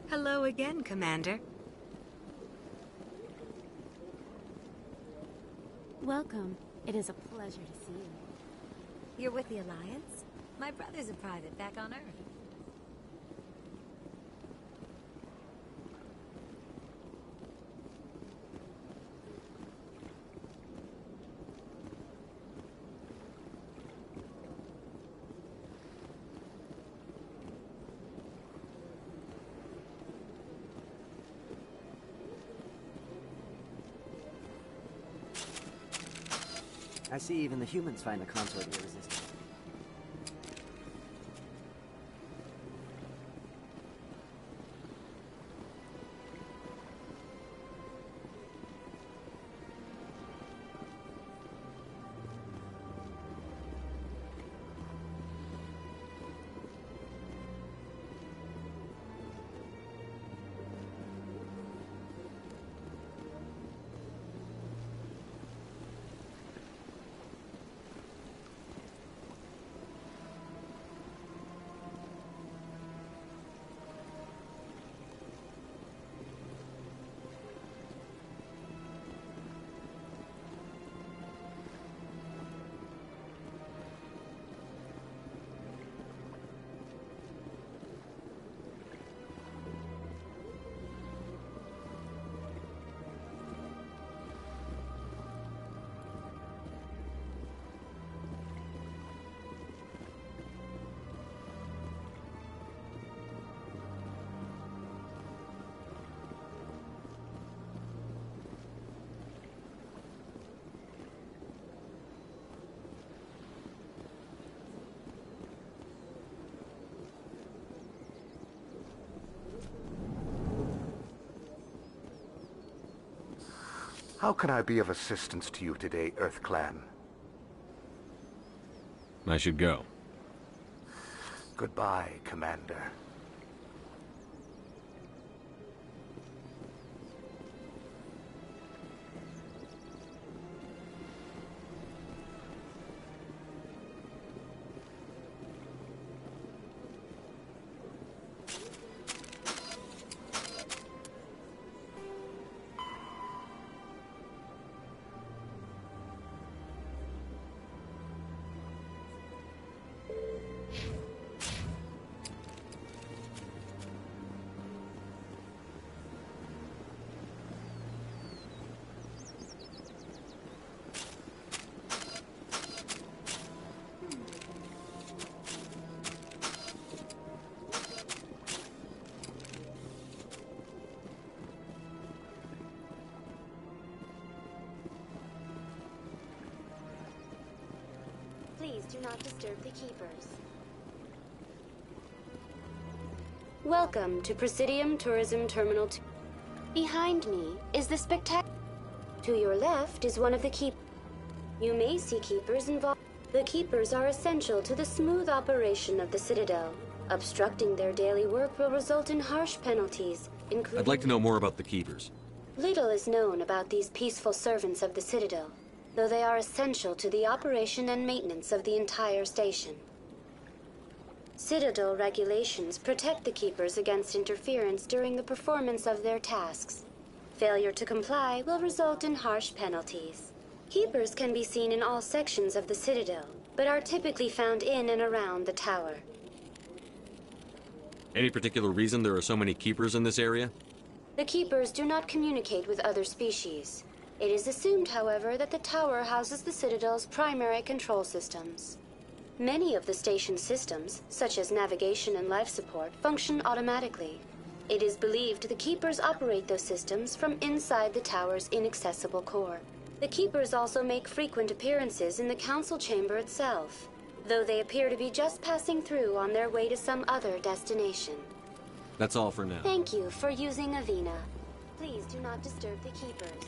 Hello again, Commander. Welcome. It is a pleasure to see you. You're with the Alliance? My brother's a private back on Earth. I see even the humans find the consort irresistible. How can I be of assistance to you today, EarthClan? I should go. Goodbye, Commander. Please do not disturb the Keepers. Welcome to Presidium Tourism Terminal 2. Behind me is the spectacular. To your left is one of the Keepers. You may see Keepers involved. The Keepers are essential to the smooth operation of the Citadel. Obstructing their daily work will result in harsh penalties, including... I'd like to know more about the Keepers. Little is known about these peaceful servants of the Citadel, though they are essential to the operation and maintenance of the entire station. Citadel regulations protect the Keepers against interference during the performance of their tasks. Failure to comply will result in harsh penalties. Keepers can be seen in all sections of the Citadel, but are typically found in and around the tower. Any particular reason there are so many Keepers in this area? The Keepers do not communicate with other species. It is assumed, however, that the tower houses the Citadel's primary control systems. Many of the station's systems, such as navigation and life support, function automatically. It is believed the Keepers operate those systems from inside the tower's inaccessible core. The Keepers also make frequent appearances in the Council Chamber itself, though they appear to be just passing through on their way to some other destination. That's all for now. Thank you for using Avina. Please do not disturb the Keepers.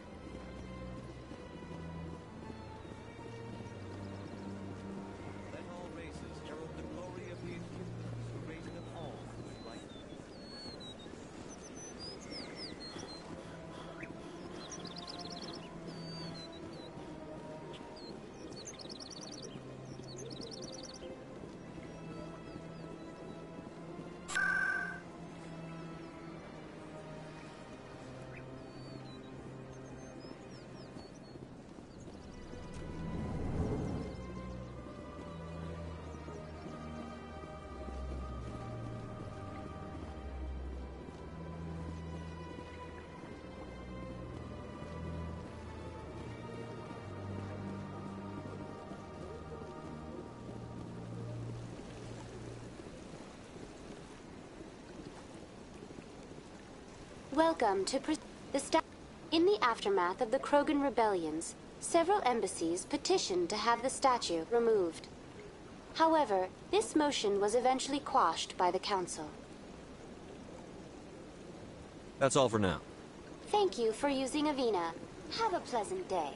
Let all races herald the glory of the Inhumans, who raise them all with light. Welcome to In the aftermath of the Krogan rebellions, several embassies petitioned to have the statue removed. However, this motion was eventually quashed by the Council. That's all for now. Thank you for using Avina. Have a pleasant day.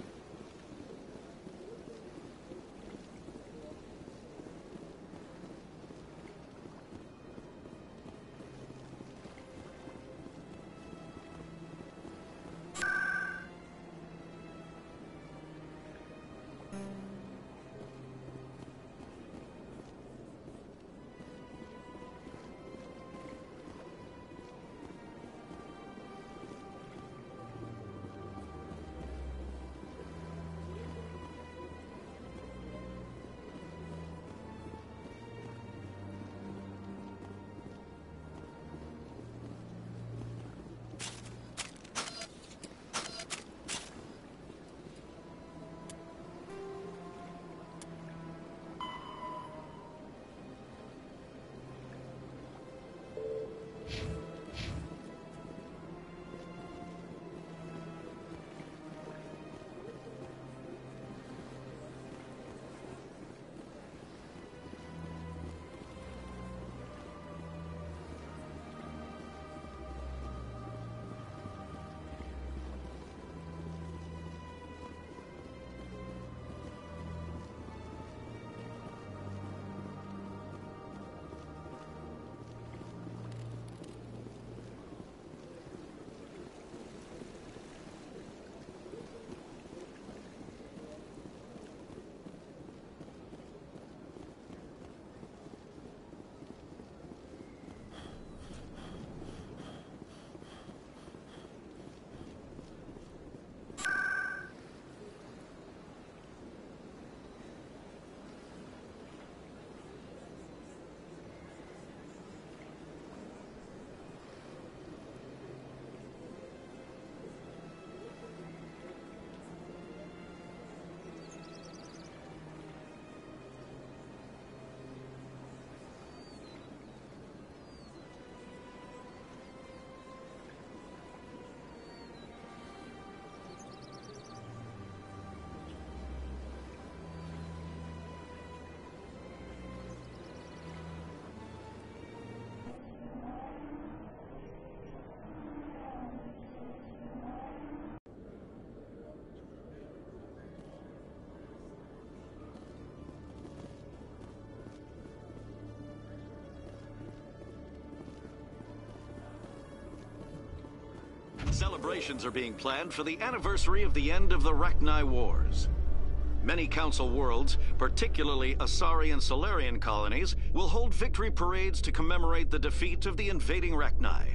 Celebrations are being planned for the anniversary of the end of the Rachni Wars. Many Council worlds, particularly Asari and Solarian colonies, will hold victory parades to commemorate the defeat of the invading Rachni.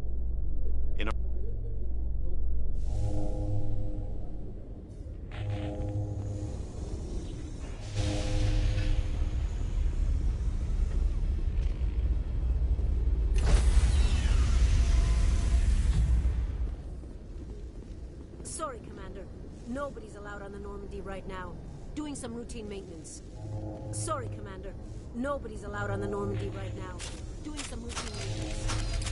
Sorry, Commander. Nobody's allowed on the Normandy right now. Doing some routine maintenance. Sorry, Commander. Nobody's allowed on the Normandy right now. Doing some routine maintenance.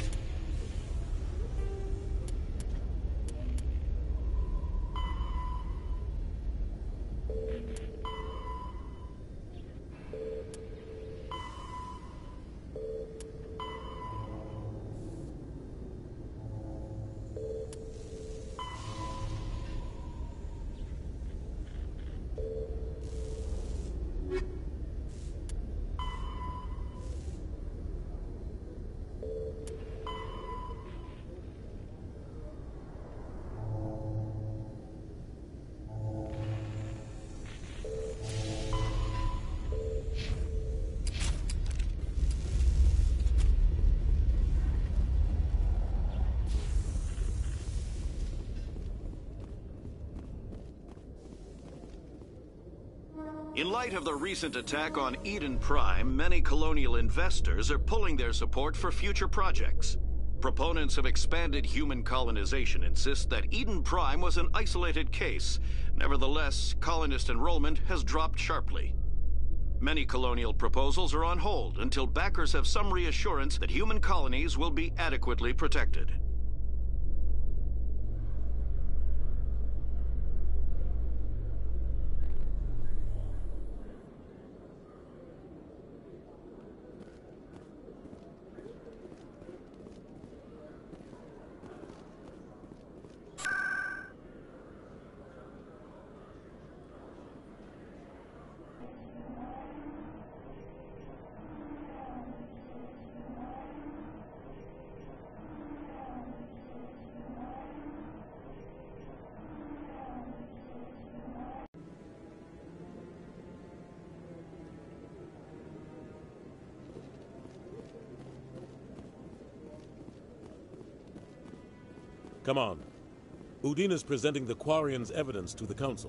In light of the recent attack on Eden Prime, many colonial investors are pulling their support for future projects. Proponents of expanded human colonization insist that Eden Prime was an isolated case. Nevertheless, colonist enrollment has dropped sharply. Many colonial proposals are on hold until backers have some reassurance that human colonies will be adequately protected. Come on. Udina's presenting the Quarians' evidence to the Council.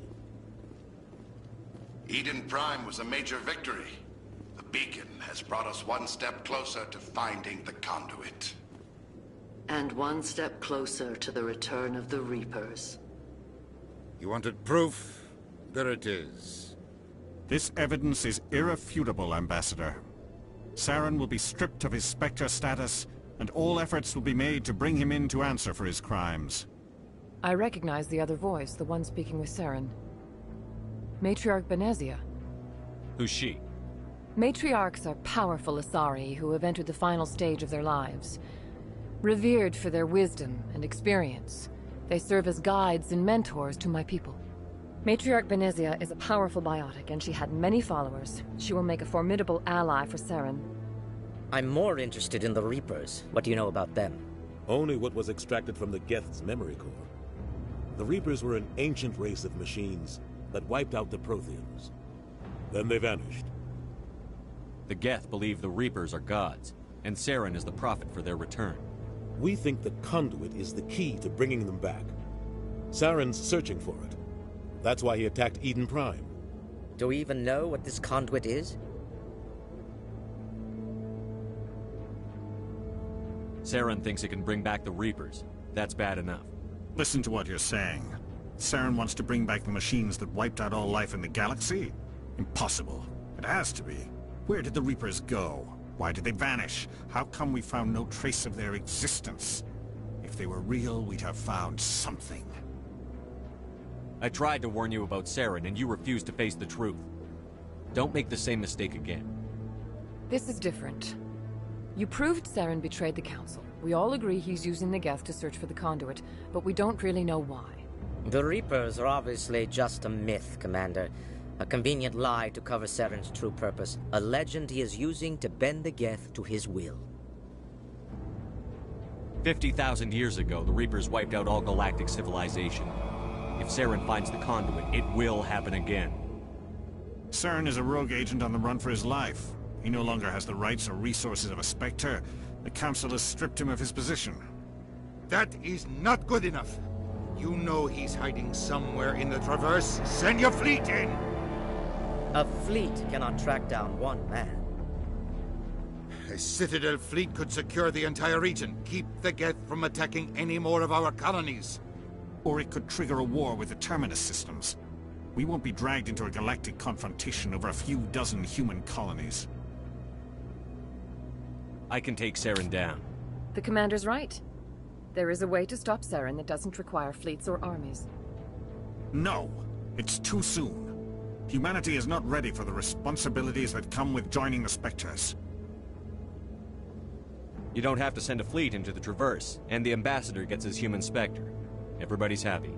Eden Prime was a major victory. The beacon has brought us one step closer to finding the conduit. And one step closer to the return of the Reapers. You wanted proof? There it is. This evidence is irrefutable, Ambassador. Saren will be stripped of his Spectre status, and all efforts will be made to bring him in to answer for his crimes. I recognize the other voice, the one speaking with Saren. Matriarch Benezia. Who's she? Matriarchs are powerful Asari who have entered the final stage of their lives. Revered for their wisdom and experience, they serve as guides and mentors to my people. Matriarch Benezia is a powerful biotic, and she had many followers. She will make a formidable ally for Saren. I'm more interested in the Reapers. What do you know about them? Only what was extracted from the Geth's memory core. The Reapers were an ancient race of machines that wiped out the Protheans. Then they vanished. The Geth believe the Reapers are gods, and Saren is the prophet for their return. We think the conduit is the key to bringing them back. Saren's searching for it. That's why he attacked Eden Prime. Do we even know what this conduit is? Saren thinks it can bring back the Reapers. That's bad enough. Listen to what you're saying. Saren wants to bring back the machines that wiped out all life in the galaxy? Impossible. It has to be. Where did the Reapers go? Why did they vanish? How come we found no trace of their existence? If they were real, we'd have found something. I tried to warn you about Saren, and you refused to face the truth. Don't make the same mistake again. This is different. You proved Saren betrayed the Council. We all agree he's using the Geth to search for the conduit, but we don't really know why. The Reapers are obviously just a myth, Commander. A convenient lie to cover Saren's true purpose. A legend he is using to bend the Geth to his will. 50,000 years ago, the Reapers wiped out all galactic civilization. If Saren finds the conduit, it will happen again. Saren is a rogue agent on the run for his life. He no longer has the rights or resources of a Spectre. The Council has stripped him of his position. That is not good enough. You know he's hiding somewhere in the Traverse. Send your fleet in! A fleet cannot track down one man. A Citadel fleet could secure the entire region. Keep the Geth from attacking any more of our colonies. Or it could trigger a war with the Terminus systems. We won't be dragged into a galactic confrontation over a few dozen human colonies. I can take Saren down. The Commander's right. There is a way to stop Saren that doesn't require fleets or armies. No! It's too soon. Humanity is not ready for the responsibilities that come with joining the Spectres. You don't have to send a fleet into the Traverse, and the Ambassador gets his human Spectre. Everybody's happy.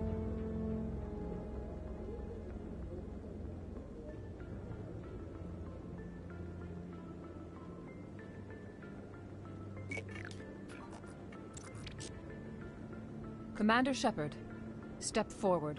Commander Shepard, step forward.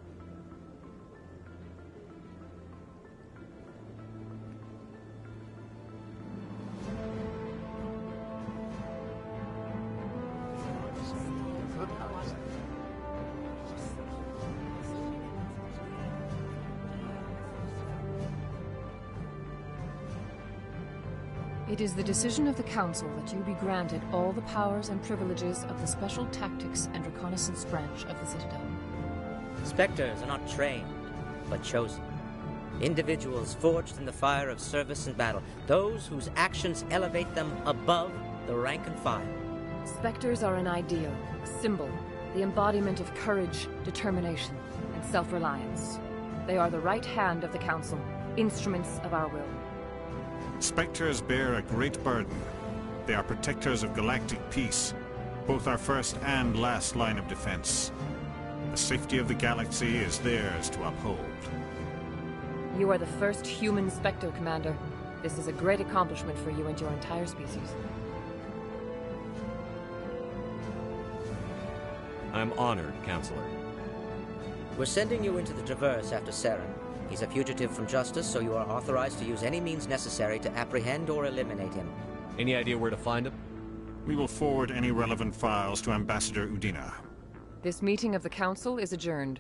It is the decision of the Council that you be granted all the powers and privileges of the Special Tactics and Reconnaissance branch of the Citadel. Spectres are not trained, but chosen. Individuals forged in the fire of service and battle. Those whose actions elevate them above the rank and file. Spectres are an ideal, a symbol, the embodiment of courage, determination, and self-reliance. They are the right hand of the Council, instruments of our will. Spectres bear a great burden. They are protectors of galactic peace, both our first and last line of defense. The safety of the galaxy is theirs to uphold. You are the first human Spectre, Commander. This is a great accomplishment for you and your entire species. I'm honored, Counselor. We're sending you into the Traverse after Saren. He's a fugitive from justice, so you are authorized to use any means necessary to apprehend or eliminate him. Any idea where to find him? We will forward any relevant files to Ambassador Udina. This meeting of the Council is adjourned.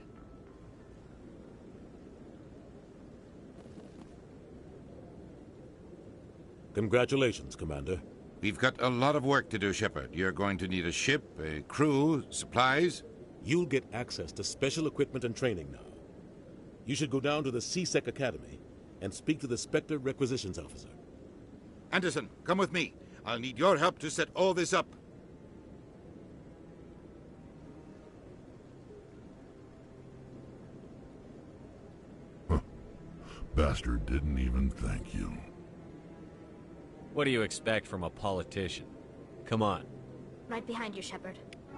Congratulations, Commander. We've got a lot of work to do, Shepard. You're going to need a ship, a crew, supplies. You'll get access to special equipment and training now. You should go down to the C-Sec Academy and speak to the Spectre Requisitions Officer. Anderson, come with me. I'll need your help to set all this up. Bastard didn't even thank you. What do you expect from a politician? Come on. Right behind you, Shepard.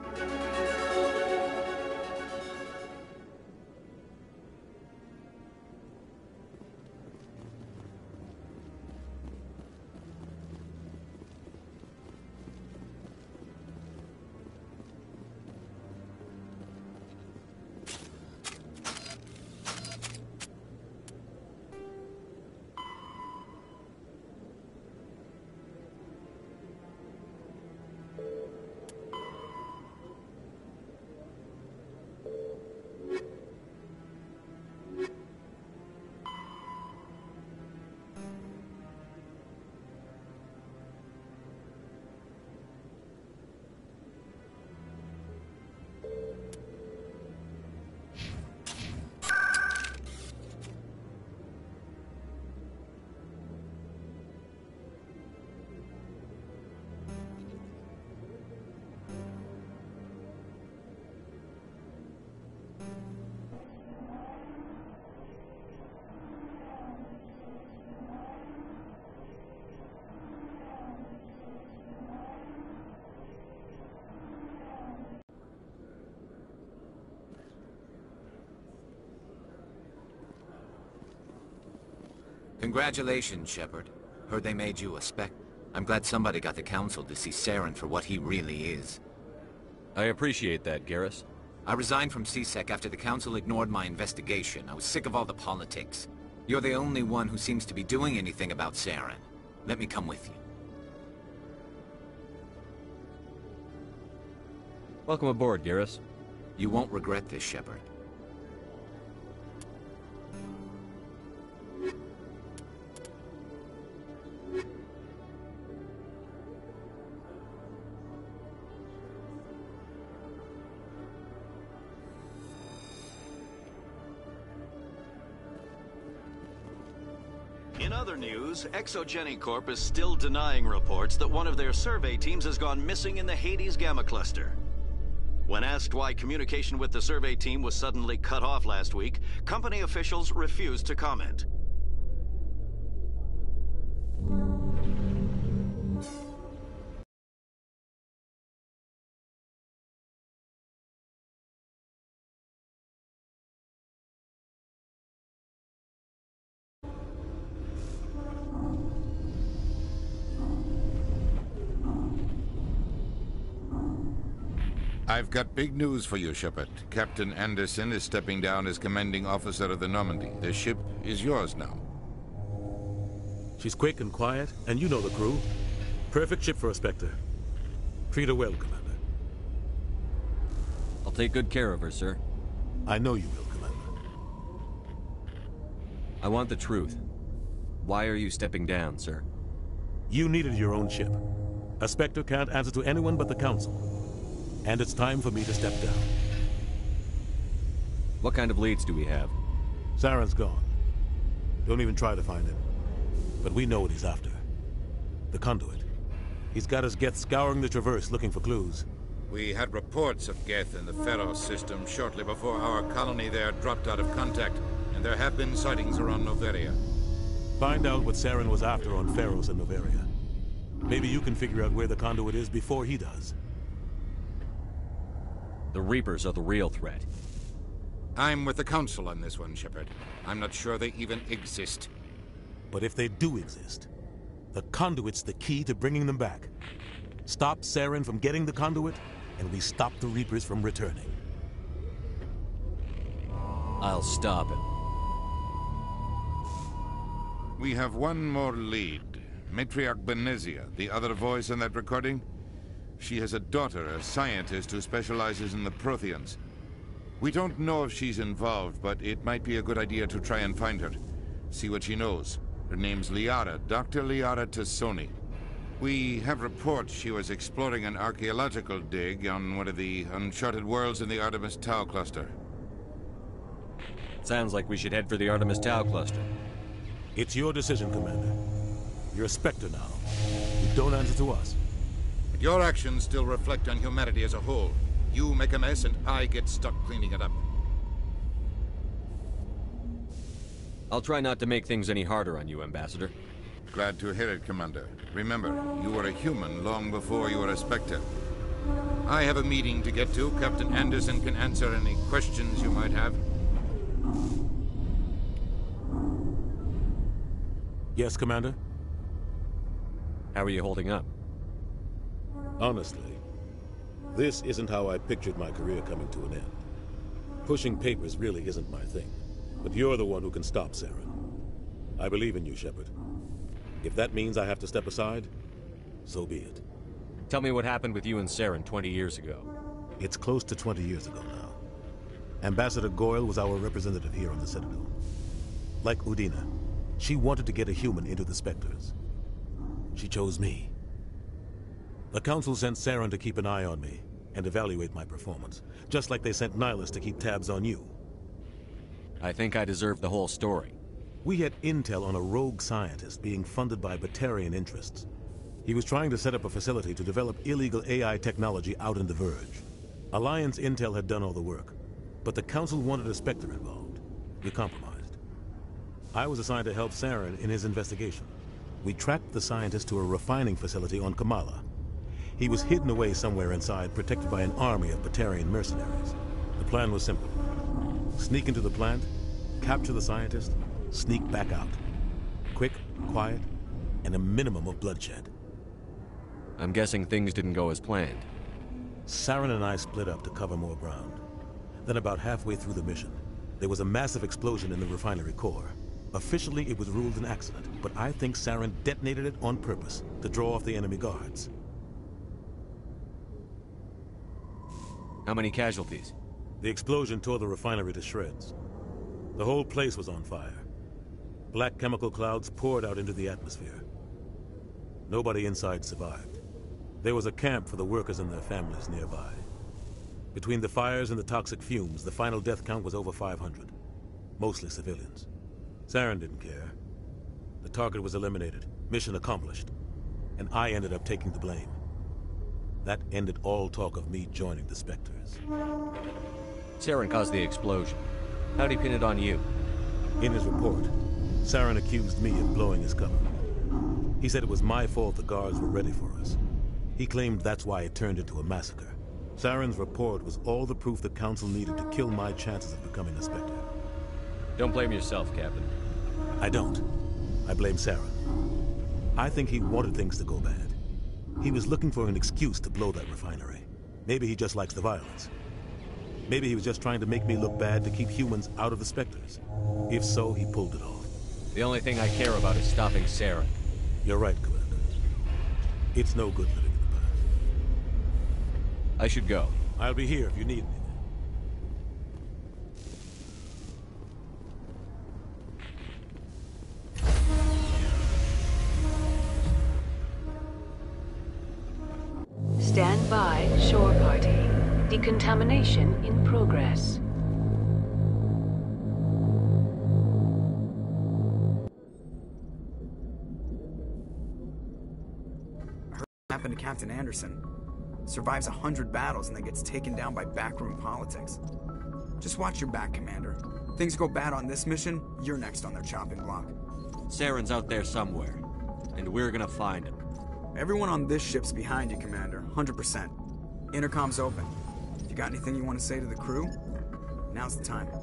Congratulations, Shepard. Heard they made you a Spectre. I'm glad somebody got the Council to see Saren for what he really is. I appreciate that, Garrus. I resigned from C-Sec after the Council ignored my investigation. I was sick of all the politics. You're the only one who seems to be doing anything about Saren. Let me come with you. Welcome aboard, Garrus. You won't regret this, Shepard. In other news, Exogeny Corp is still denying reports that one of their survey teams has gone missing in the Hades Gamma Cluster. When asked why communication with the survey team was suddenly cut off last week, company officials refused to comment. I've got big news for you, Shepard. Captain Anderson is stepping down as commanding officer of the Normandy. The ship is yours now. She's quick and quiet, and you know the crew. Perfect ship for a Spectre. Treat her well, Commander. I'll take good care of her, sir. I know you will, Commander. I want the truth. Why are you stepping down, sir? You needed your own ship. A Spectre can't answer to anyone but the Council. And it's time for me to step down. What kind of leads do we have? Saren's gone. Don't even try to find him. But we know what he's after. The Conduit. He's got his Geth scouring the Traverse looking for clues. We had reports of Geth in the Pharos system shortly before our colony there dropped out of contact, and there have been sightings around Noveria. Find out what Saren was after on Pharos and Noveria. Maybe you can figure out where the Conduit is before he does. The Reapers are the real threat. I'm with the Council on this one, Shepard. I'm not sure they even exist. But if they do exist, the Conduit's the key to bringing them back. Stop Saren from getting the Conduit, and we stop the Reapers from returning. I'll stop him. We have one more lead. Matriarch Benezia, the other voice in that recording. She has a daughter, a scientist who specializes in the Protheans. We don't know if she's involved, but it might be a good idea to try and find her. See what she knows. Her name's Liara, Dr. Liara Tassoni. We have reports she was exploring an archaeological dig on one of the uncharted worlds in the Artemis Tau cluster. Sounds like we should head for the Artemis Tau cluster. It's your decision, Commander. You're a Spectre now. You don't answer to us. But your actions still reflect on humanity as a whole. You make a mess and I get stuck cleaning it up. I'll try not to make things any harder on you, Ambassador. Glad to hear it, Commander. Remember, you were a human long before you were a Spectre. I have a meeting to get to. Captain Anderson can answer any questions you might have. Yes, Commander? How are you holding up? Honestly, this isn't how I pictured my career coming to an end. Pushing papers really isn't my thing. But you're the one who can stop Saren. I believe in you, Shepard. If that means I have to step aside, so be it. Tell me what happened with you and Saren 20 years ago. It's close to 20 years ago now. Ambassador Goyle was our representative here on the Citadel. Like Udina, she wanted to get a human into the Spectres. She chose me. The Council sent Saren to keep an eye on me and evaluate my performance, just like they sent Nihilus to keep tabs on you. I think I deserve the whole story. We had intel on a rogue scientist being funded by Batarian interests. He was trying to set up a facility to develop illegal AI technology out in the Verge. Alliance intel had done all the work, but the Council wanted a Spectre involved. We compromised. I was assigned to help Saren in his investigation. We tracked the scientist to a refining facility on Kamala. He was hidden away somewhere inside, protected by an army of Batarian mercenaries. The plan was simple. Sneak into the plant, capture the scientist, sneak back out. Quick, quiet, and a minimum of bloodshed. I'm guessing things didn't go as planned. Saren and I split up to cover more ground. Then about halfway through the mission, there was a massive explosion in the refinery core. Officially, it was ruled an accident, but I think Saren detonated it on purpose to draw off the enemy guards. How many casualties? The explosion tore the refinery to shreds. The whole place was on fire. Black chemical clouds poured out into the atmosphere. Nobody inside survived. There was a camp for the workers and their families nearby. Between the fires and the toxic fumes, the final death count was over 500. Mostly civilians. Saren didn't care. The target was eliminated, mission accomplished, and I ended up taking the blame. That ended all talk of me joining the Spectres. Saren caused the explosion. How'd he pin it on you? In his report, Saren accused me of blowing his cover. He said it was my fault the guards were ready for us. He claimed that's why it turned into a massacre. Saren's report was all the proof the Council needed to kill my chances of becoming a Spectre. Don't blame yourself, Captain. I don't. I blame Saren. I think he wanted things to go bad. He was looking for an excuse to blow that refinery. Maybe he just likes the violence. Maybe he was just trying to make me look bad to keep humans out of the Spectres. If so, he pulled it off. The only thing I care about is stopping Saren. You're right, Commander. It's no good living in the past. I should go. I'll be here if you need me. Stand by, shore party. Decontamination in progress. I heard what happened to Captain Anderson. Survives 100 battles and then gets taken down by backroom politics. Just watch your back, Commander. Things go bad on this mission, you're next on their chopping block. Saren's out there somewhere, and we're gonna find him. Everyone on this ship's behind you, Commander. 100%. Intercom's open. If you got anything you want to say to the crew, now's the time.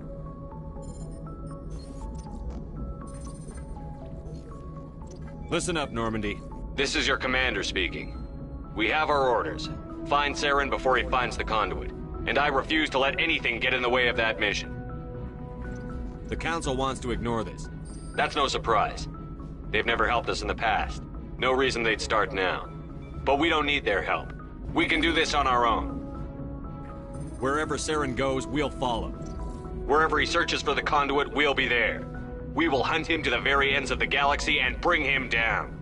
Listen up, Normandy. This is your commander speaking. We have our orders. Find Saren before he finds the conduit. And I refuse to let anything get in the way of that mission. The Council wants to ignore this. That's no surprise. They've never helped us in the past. No reason they'd start now. But we don't need their help. We can do this on our own. Wherever Saren goes, we'll follow. Wherever he searches for the conduit, we'll be there. We will hunt him to the very ends of the galaxy and bring him down.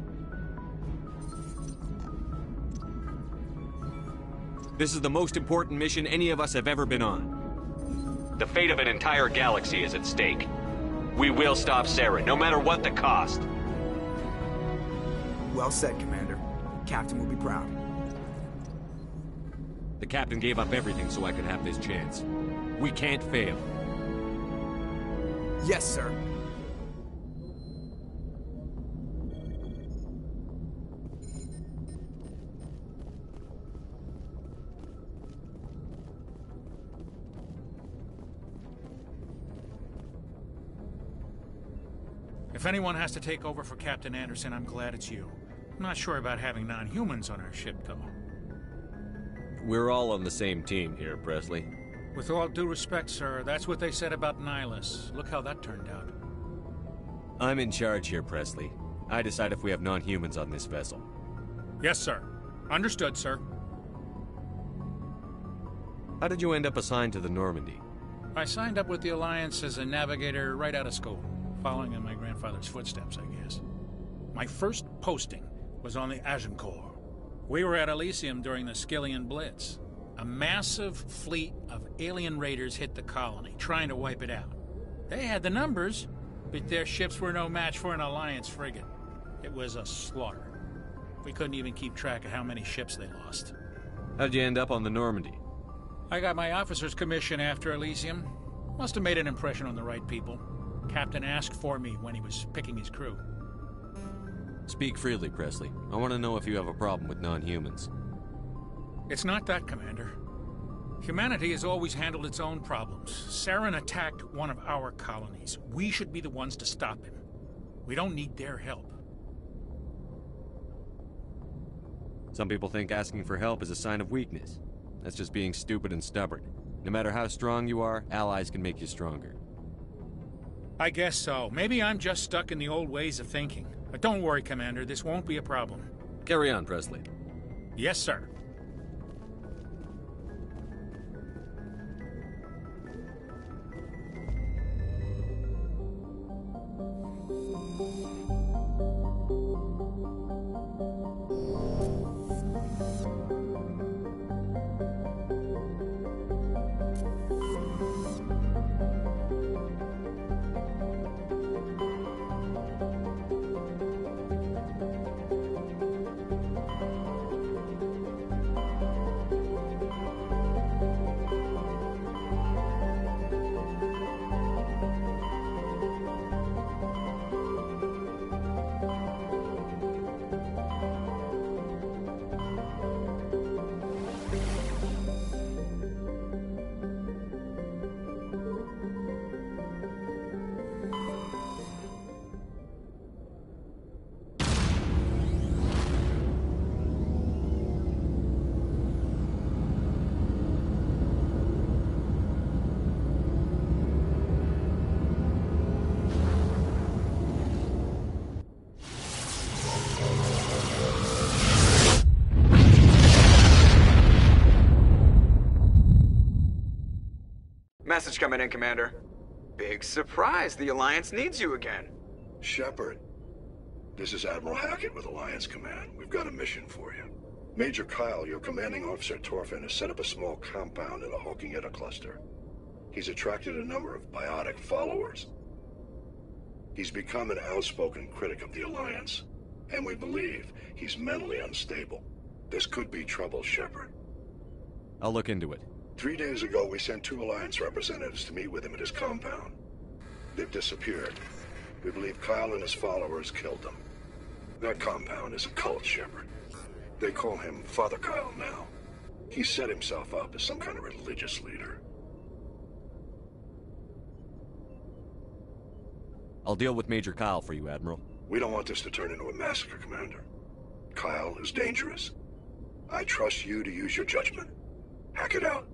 This is the most important mission any of us have ever been on. The fate of an entire galaxy is at stake. We will stop Saren, no matter what the cost. Well said, Commander. Captain will be proud. The captain gave up everything so I could have this chance. We can't fail. Yes, sir. If anyone has to take over for Captain Anderson, I'm glad it's you. I'm not sure about having non-humans on our ship, though. We're all on the same team here, Presley. With all due respect, sir, that's what they said about Nihilus. Look how that turned out. I'm in charge here, Presley. I decide if we have non-humans on this vessel. Yes, sir. Understood, sir. How did you end up assigned to the Normandy? I signed up with the Alliance as a navigator right out of school, following in my grandfather's footsteps, I guess. My first posting was on the Agincourt. We were at Elysium during the Skillian Blitz. A massive fleet of alien raiders hit the colony, trying to wipe it out. They had the numbers, but their ships were no match for an Alliance frigate. It was a slaughter. We couldn't even keep track of how many ships they lost. How'd you end up on the Normandy? I got my officer's commission after Elysium. Must have made an impression on the right people. Captain asked for me when he was picking his crew. Speak freely, Presley. I want to know if you have a problem with non-humans. It's not that, Commander. Humanity has always handled its own problems. Saren attacked one of our colonies. We should be the ones to stop him. We don't need their help. Some people think asking for help is a sign of weakness. That's just being stupid and stubborn. No matter how strong you are, allies can make you stronger. I guess so. Maybe I'm just stuck in the old ways of thinking. But don't worry, Commander. This won't be a problem. Carry on, Presley. Yes, sir. Message coming in, Commander. Big surprise, the Alliance needs you again. Shepard, this is Admiral Hackett with Alliance Command. We've got a mission for you. Major Kyle, your commanding officer Torfin, has set up a small compound in the Hawking Eta cluster. He's attracted a number of biotic followers. He's become an outspoken critic of the Alliance, and we believe he's mentally unstable. This could be trouble, Shepard. I'll look into it. 3 days ago, we sent 2 Alliance representatives to meet with him at his compound. They've disappeared. We believe Kyle and his followers killed them. That compound is a cult, Shepard. They call him Father Kyle now. He set himself up as some kind of religious leader. I'll deal with Major Kyle for you, Admiral. We don't want this to turn into a massacre, Commander. Kyle is dangerous. I trust you to use your judgment. Hack it out.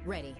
Ready.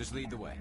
Just lead the way.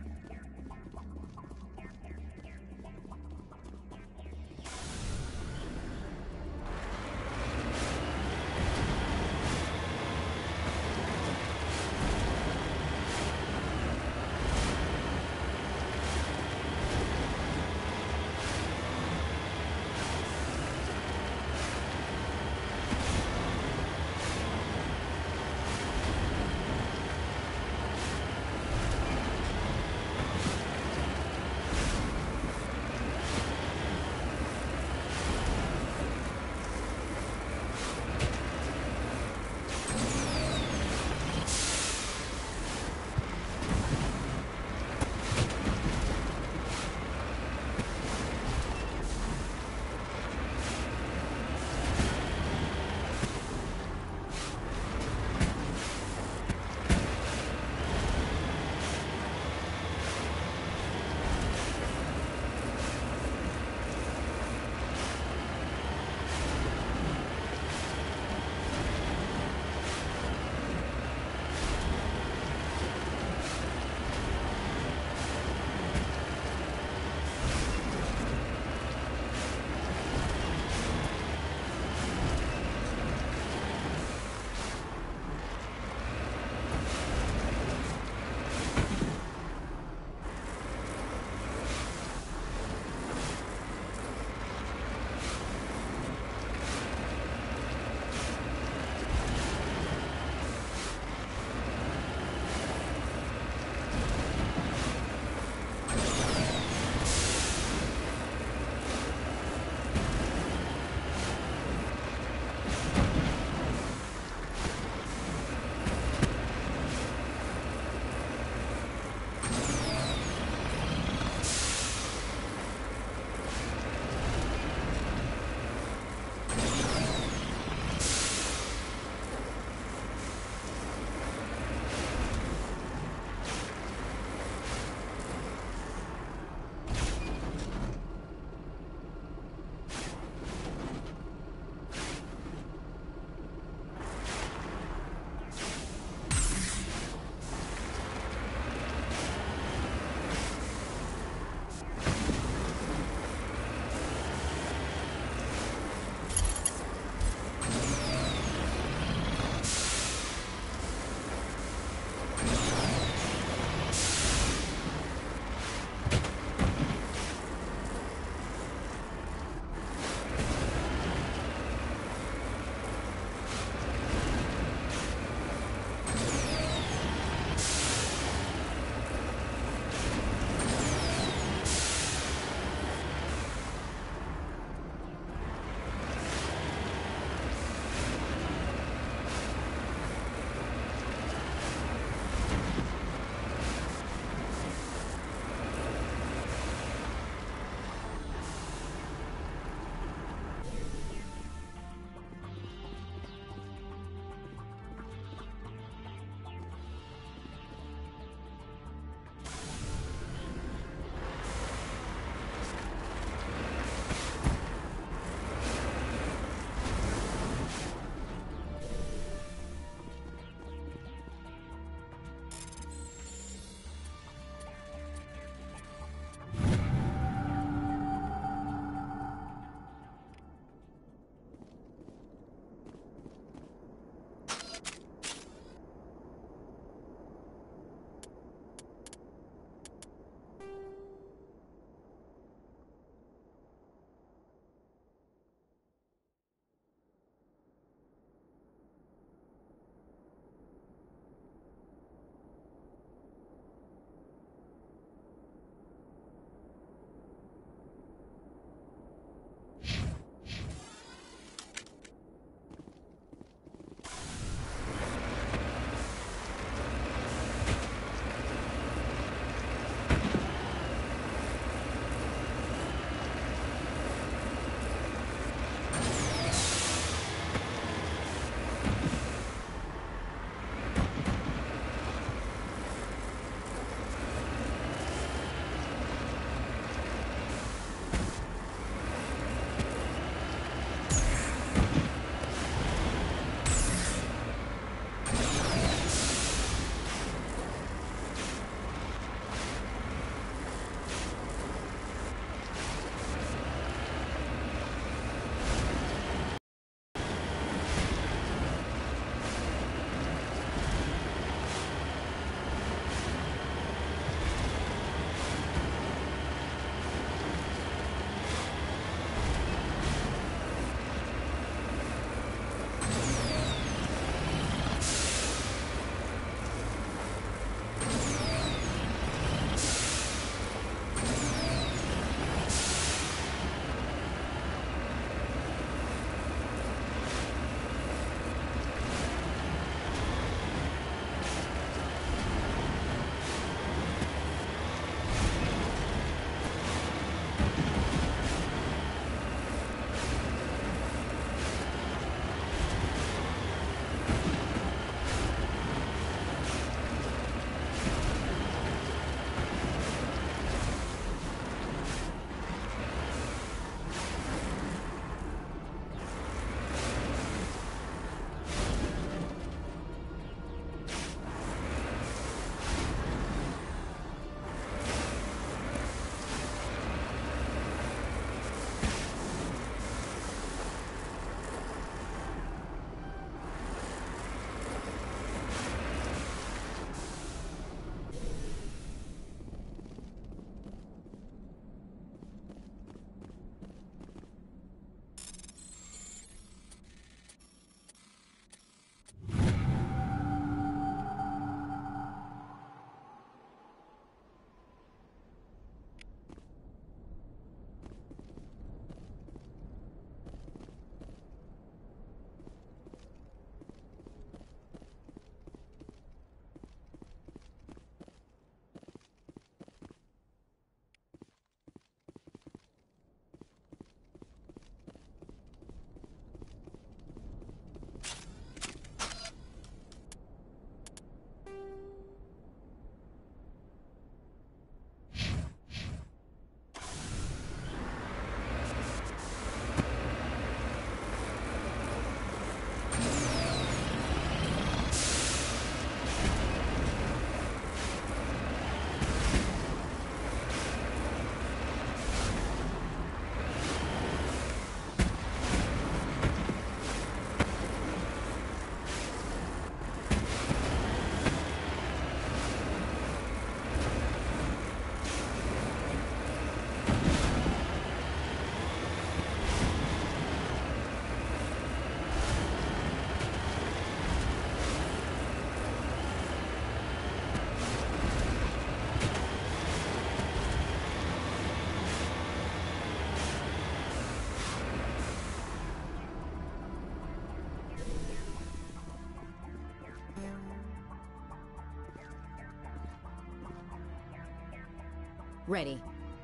Ready.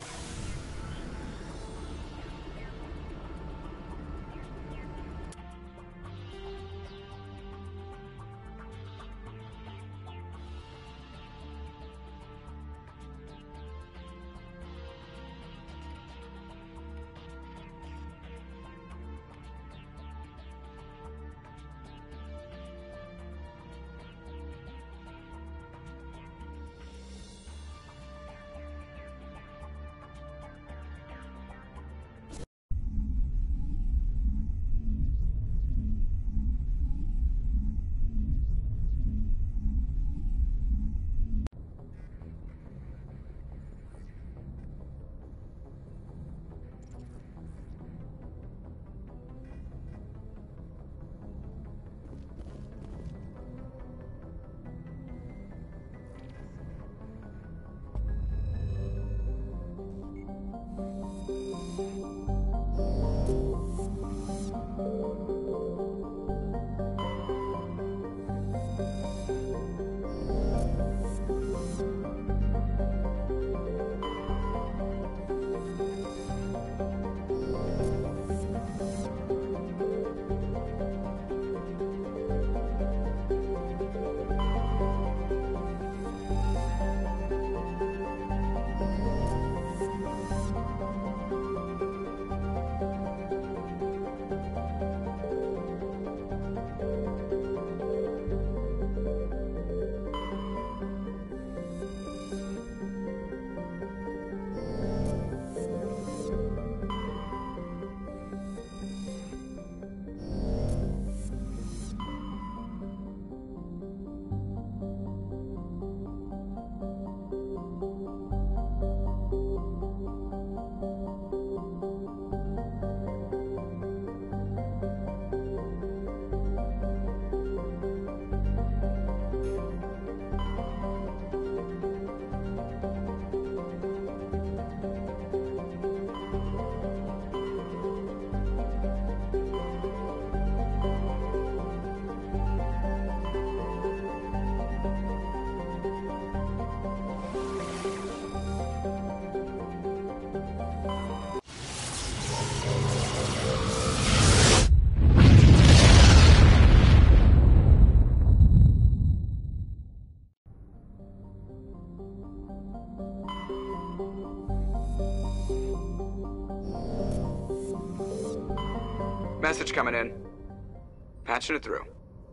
Message coming in. Patching it through.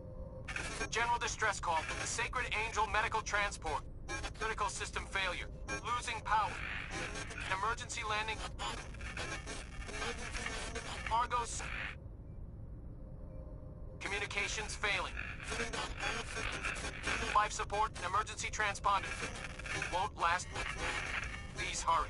General distress call from the Sacred Angel Medical Transport. Critical system failure. Losing power. Emergency landing. Argos. Communications failing. Life support and emergency transponder. Won't last. Please hurry.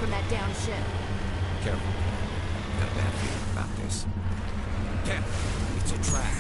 from that downed ship. Careful. I've got a bad feeling about this. Ken, it's a trap.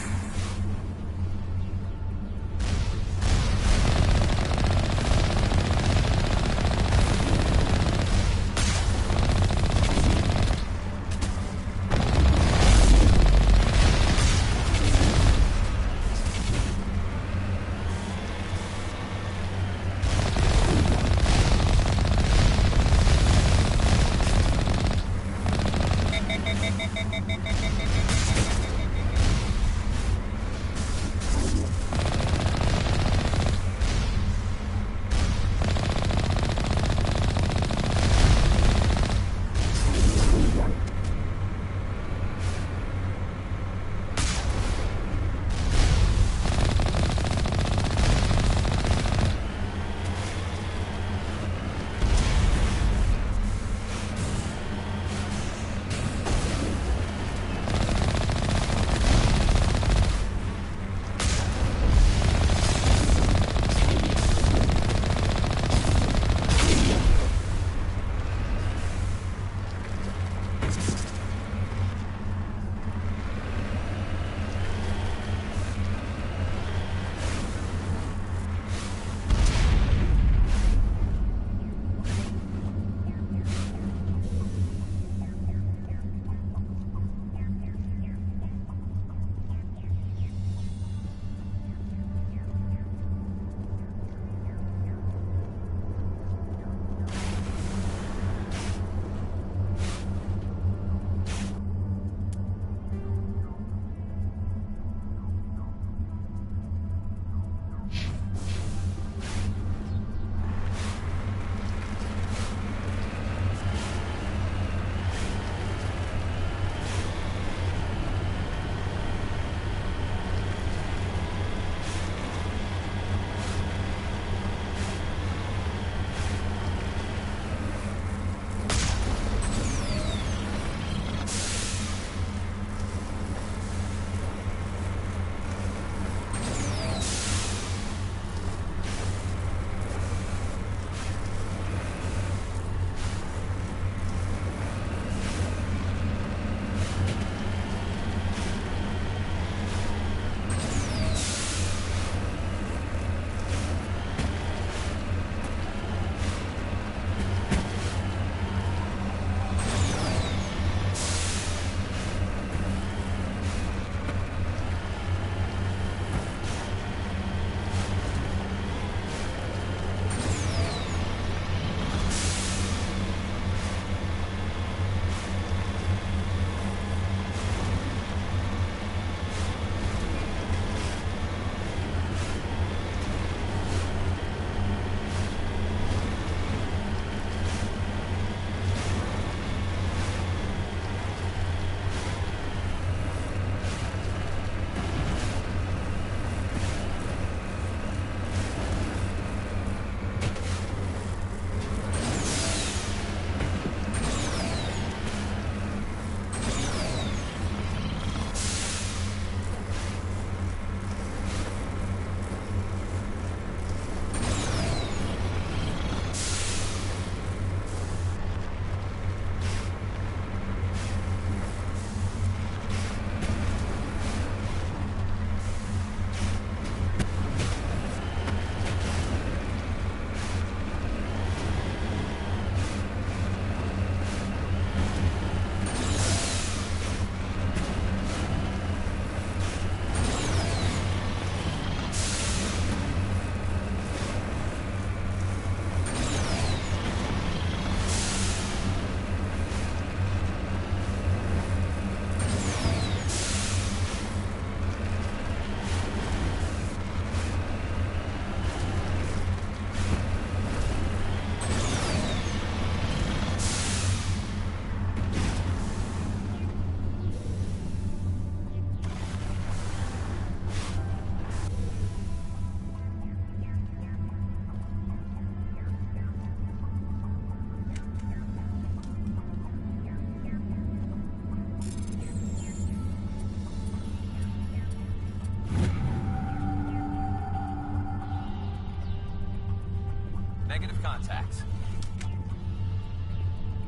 Negative contacts.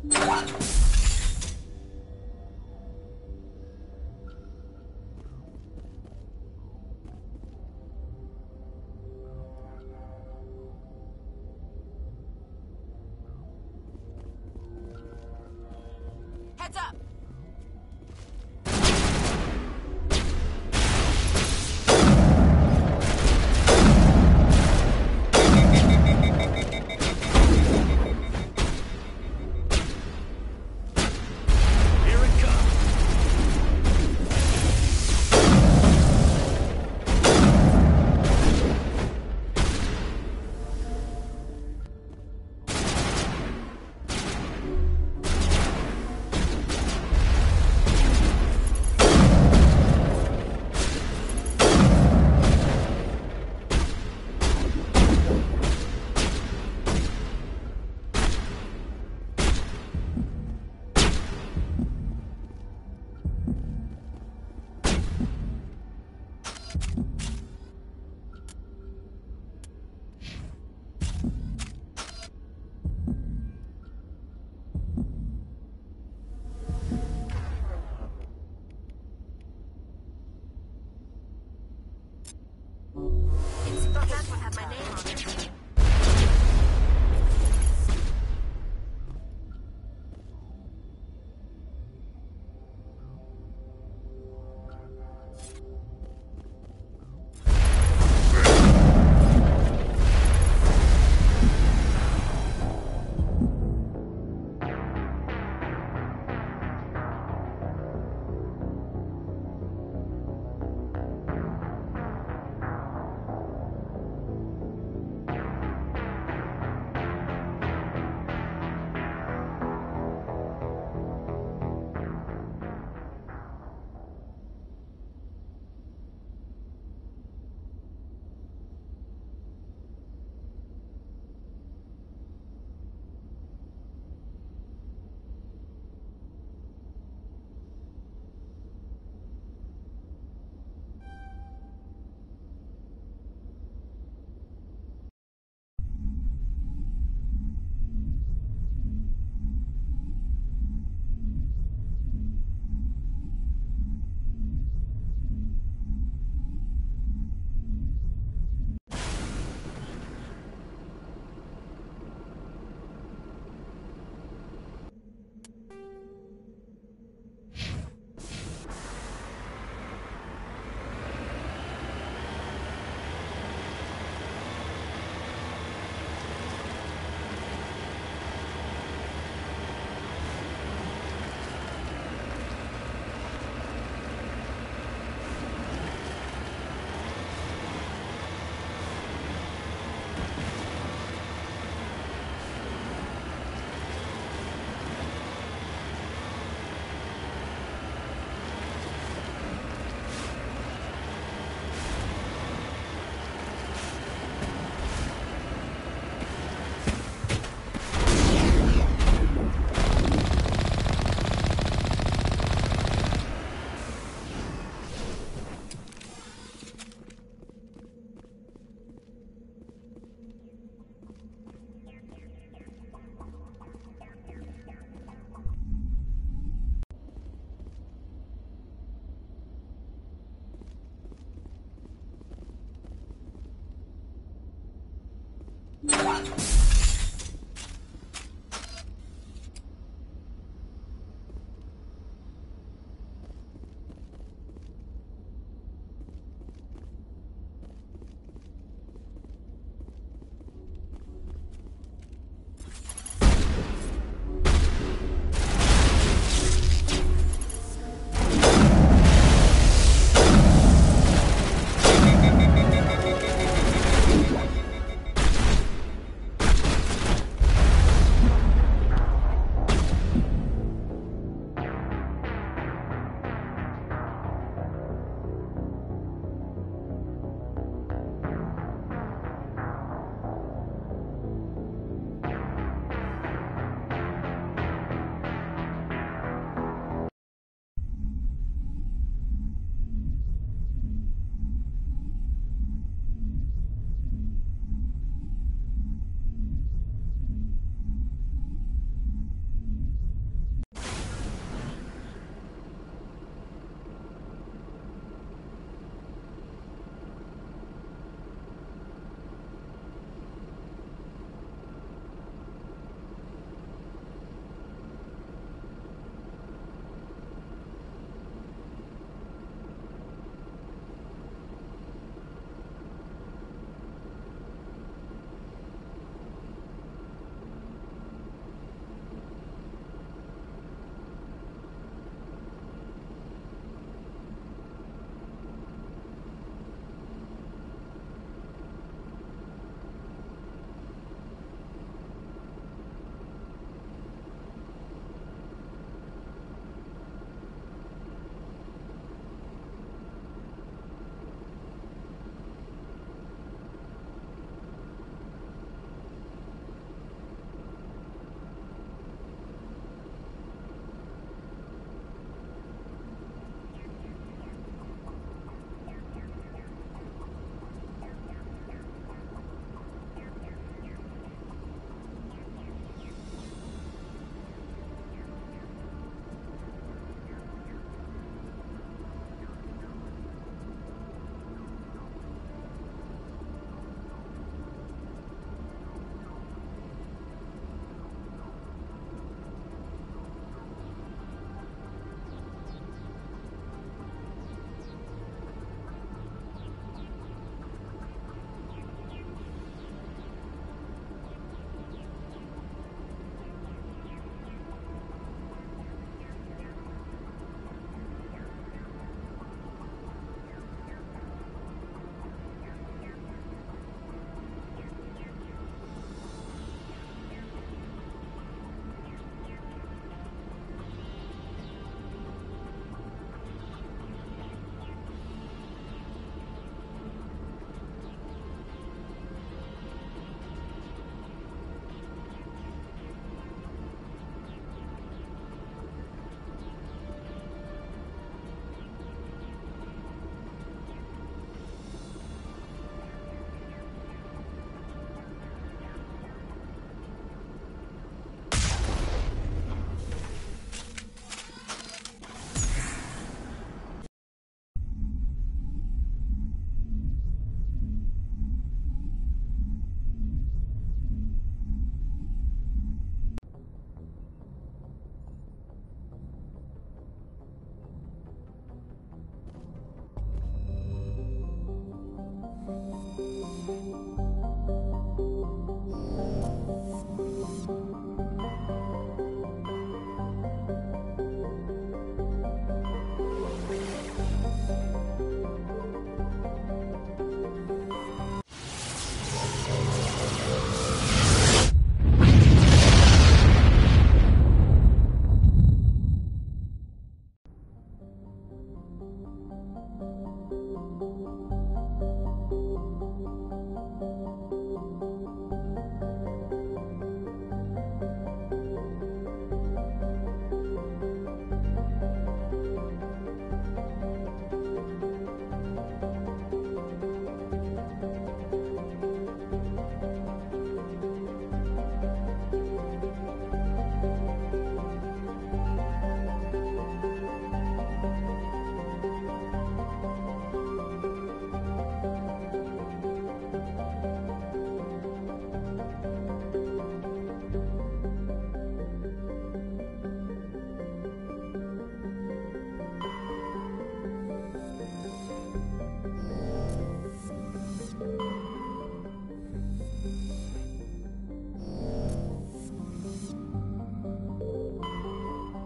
Heads up!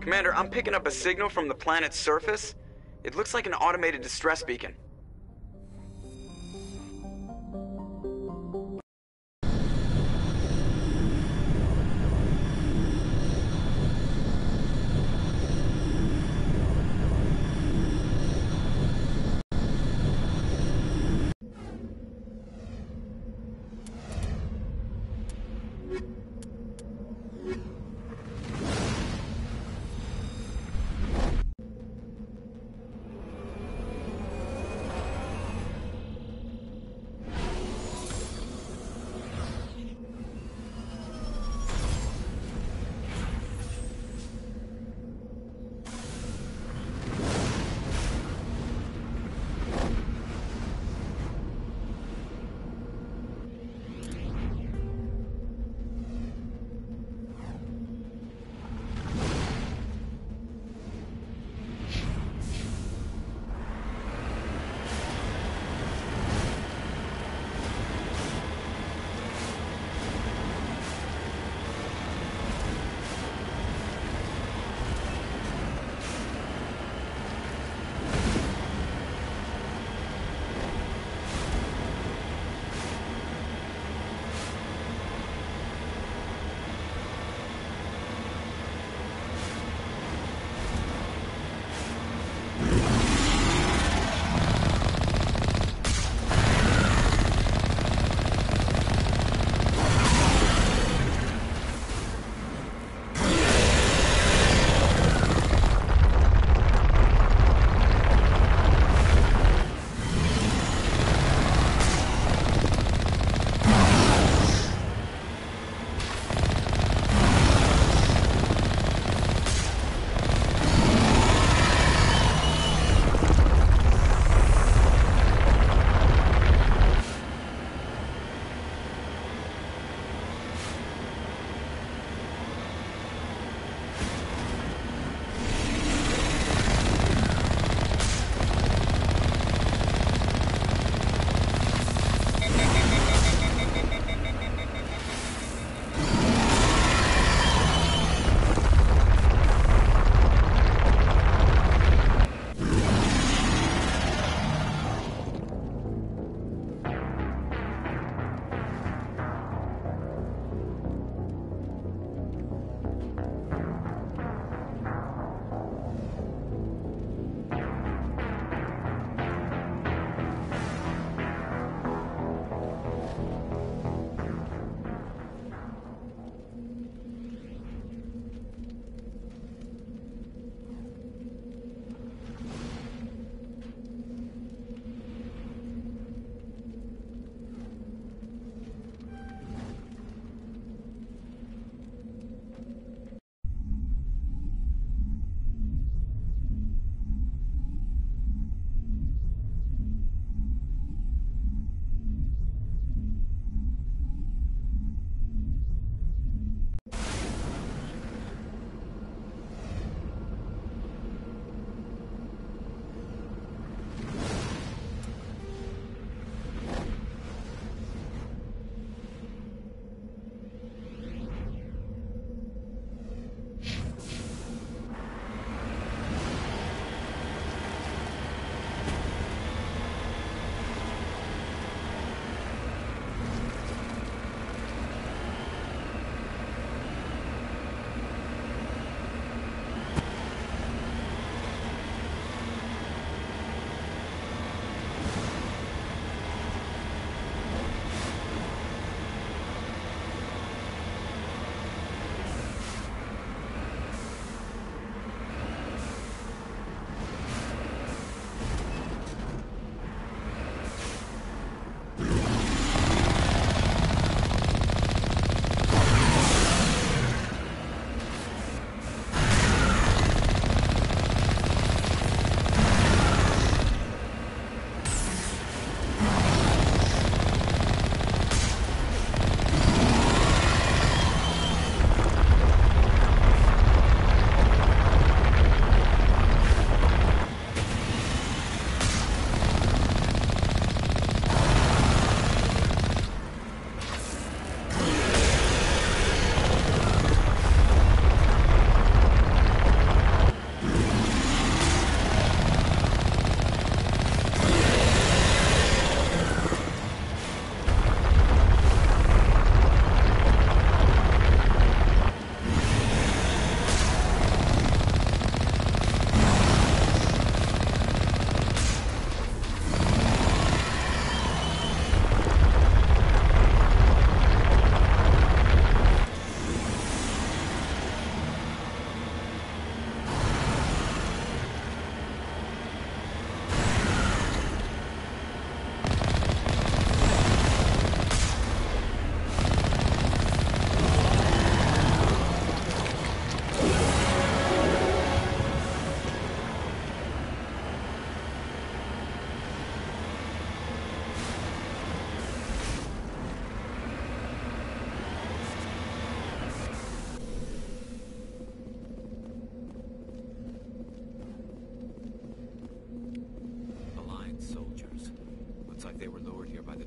Commander, I'm picking up a signal from the planet's surface. It looks like an automated distress beacon.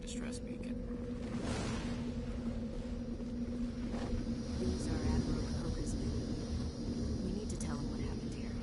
distress beacon. These are Admiral Kohga's men. We need to tell him what happened here.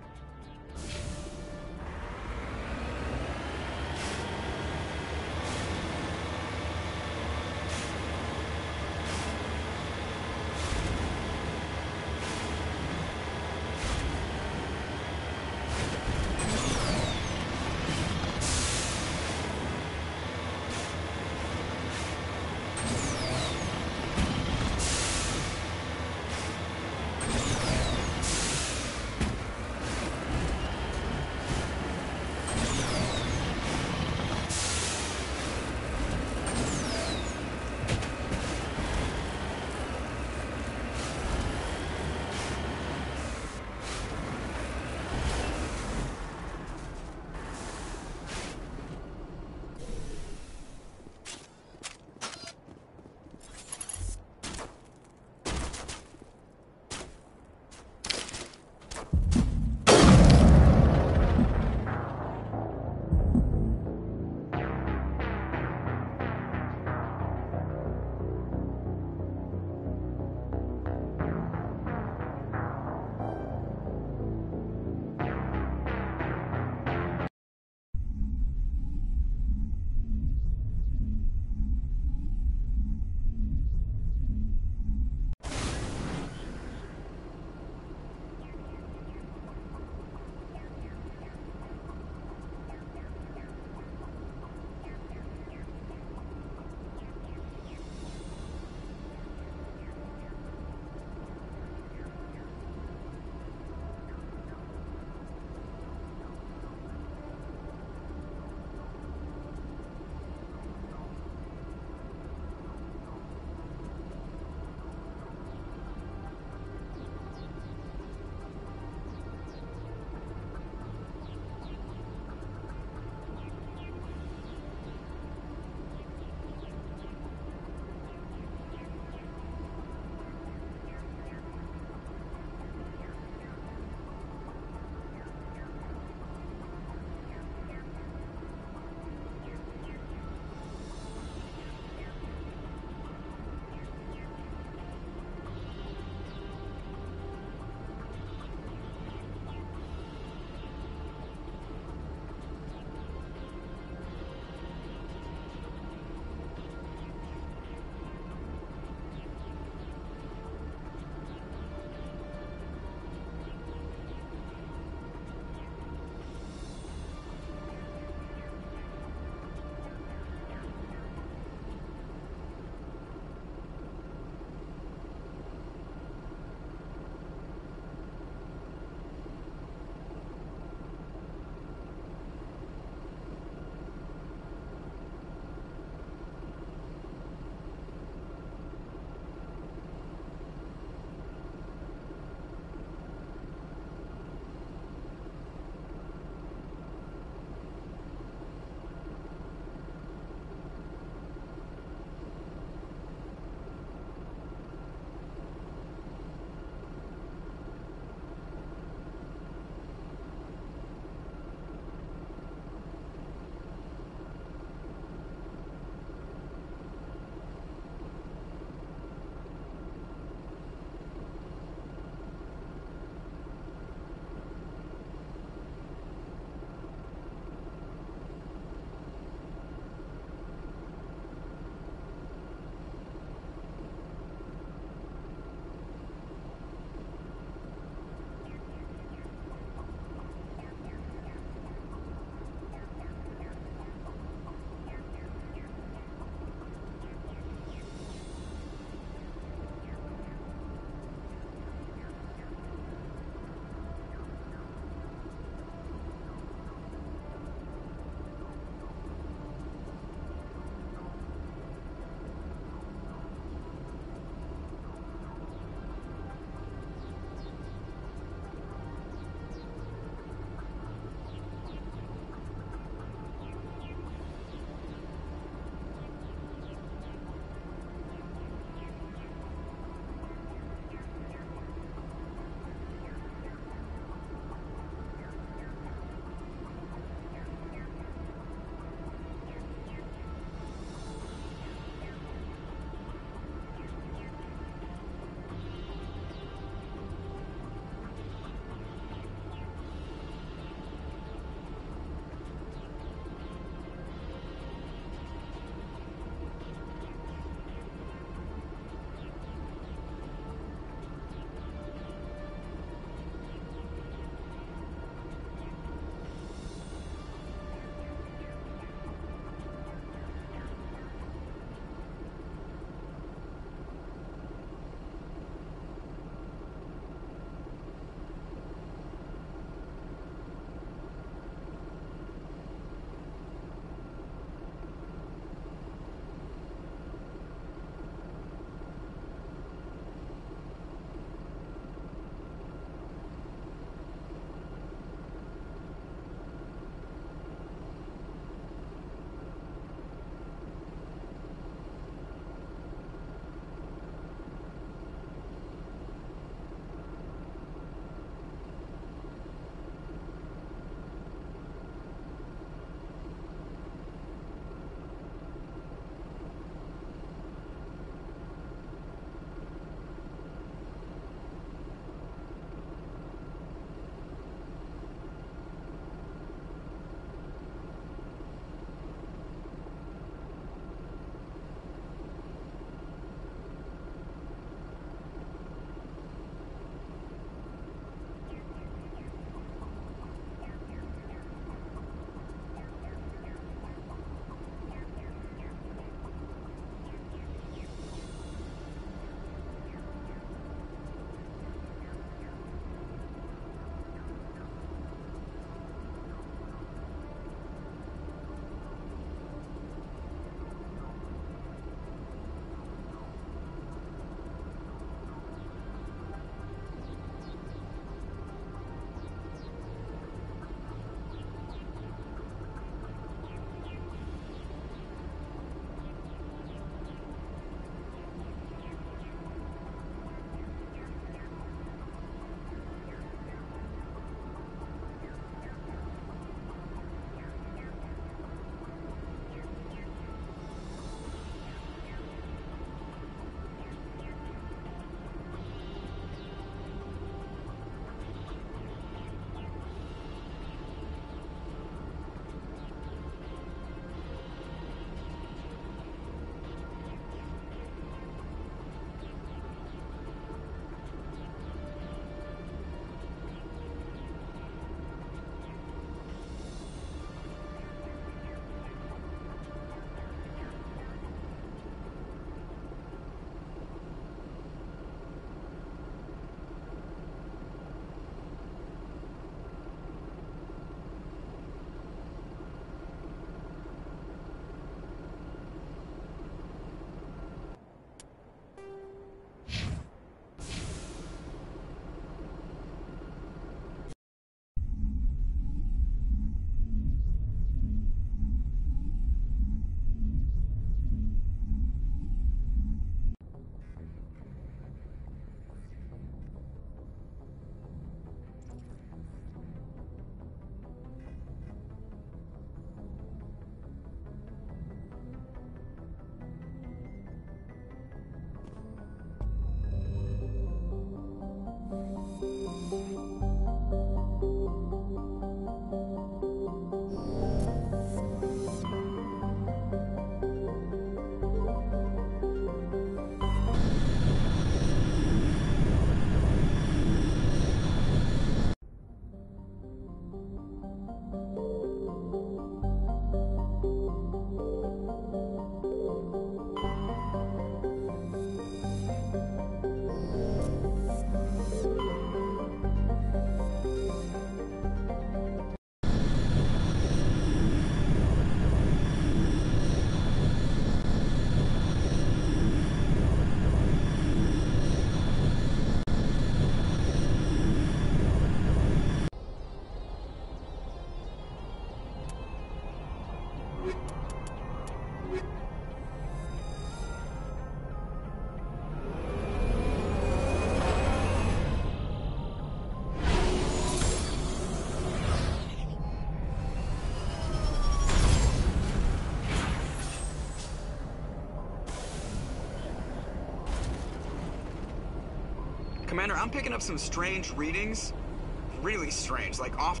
Commander, I'm picking up some strange readings. Really strange, like off...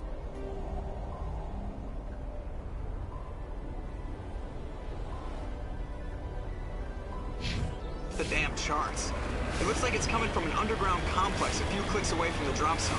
the damn charts. It looks like it's coming from an underground complex a few clicks away from the drop zone.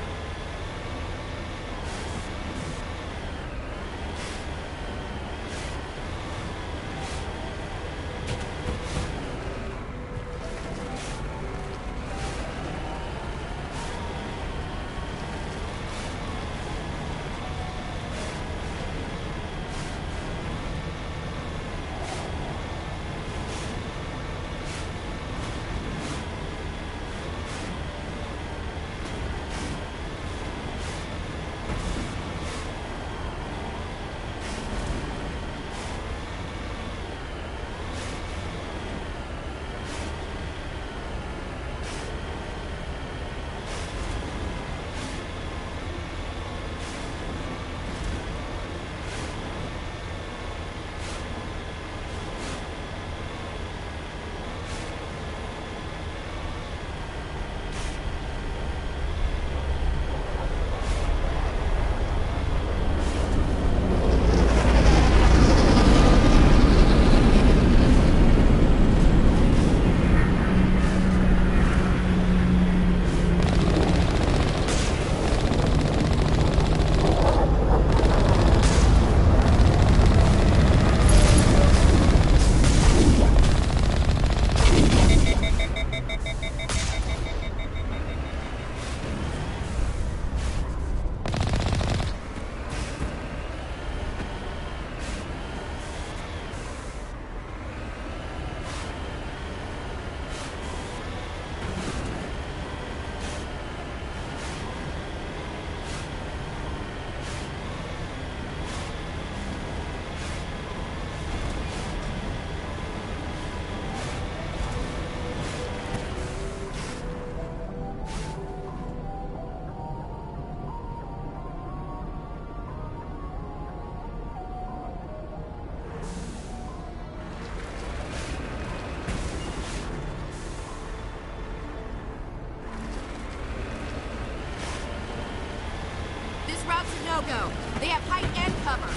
No-go. They have height and cover.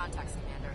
contacts, Commander.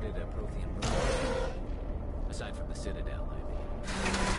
visited a Prothean ruin? Aside from the Citadel, I mean.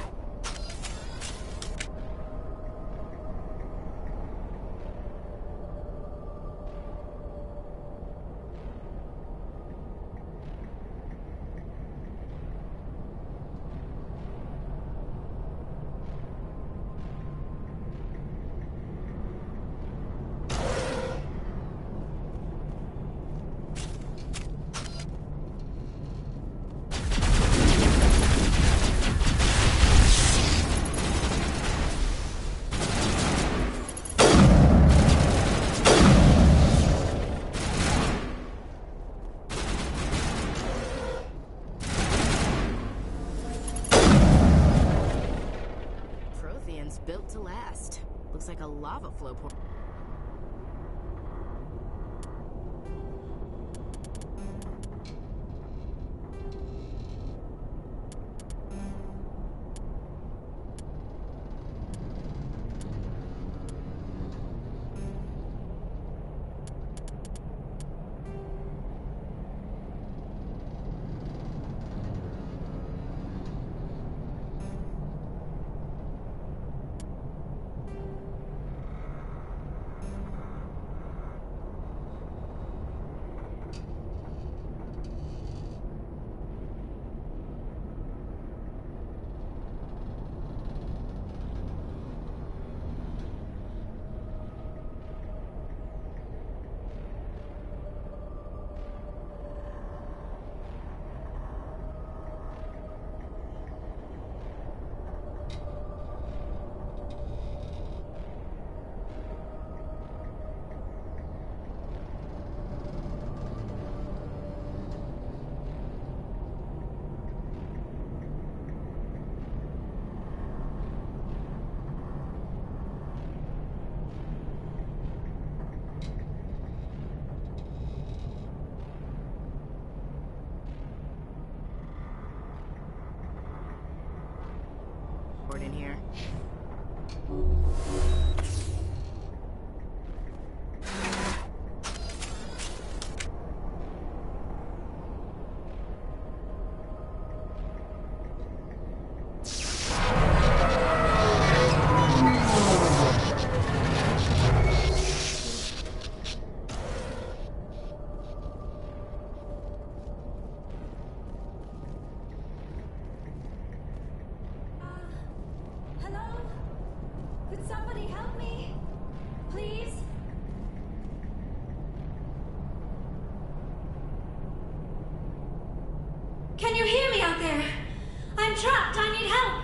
Built to last. Looks like a lava flow point. In here. Can you hear me out there? I'm trapped. I need help.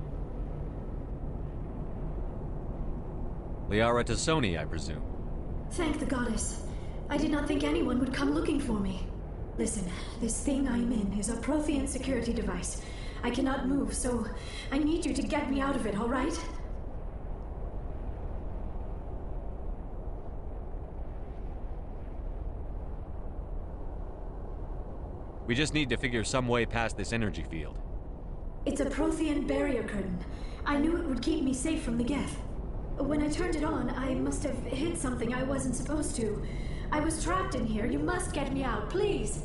Liara T'Soni, I presume. Thank the goddess. I did not think anyone would come looking for me. Listen, this thing I'm in is a Prothean security device. I cannot move, so I need you to get me out of it, all right? We just need to figure some way past this energy field. It's a Prothean barrier curtain. I knew it would keep me safe from the Geth. When I turned it on, I must have hit something I wasn't supposed to. I was trapped in here. You must get me out, please.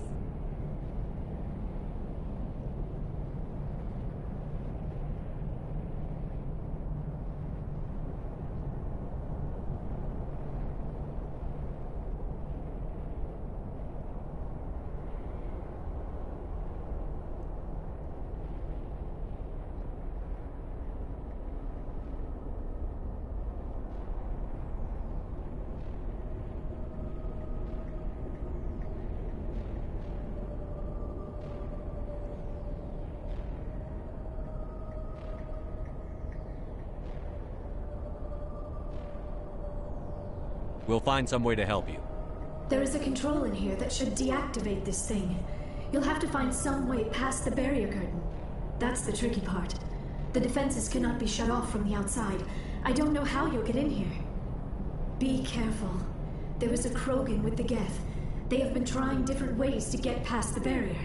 We'll find some way to help you. There is a control in here that should deactivate this thing. You'll have to find some way past the barrier curtain. That's the tricky part. The defenses cannot be shut off from the outside. I don't know how you'll get in here. Be careful. There is a Krogan with the Geth. They have been trying different ways to get past the barrier.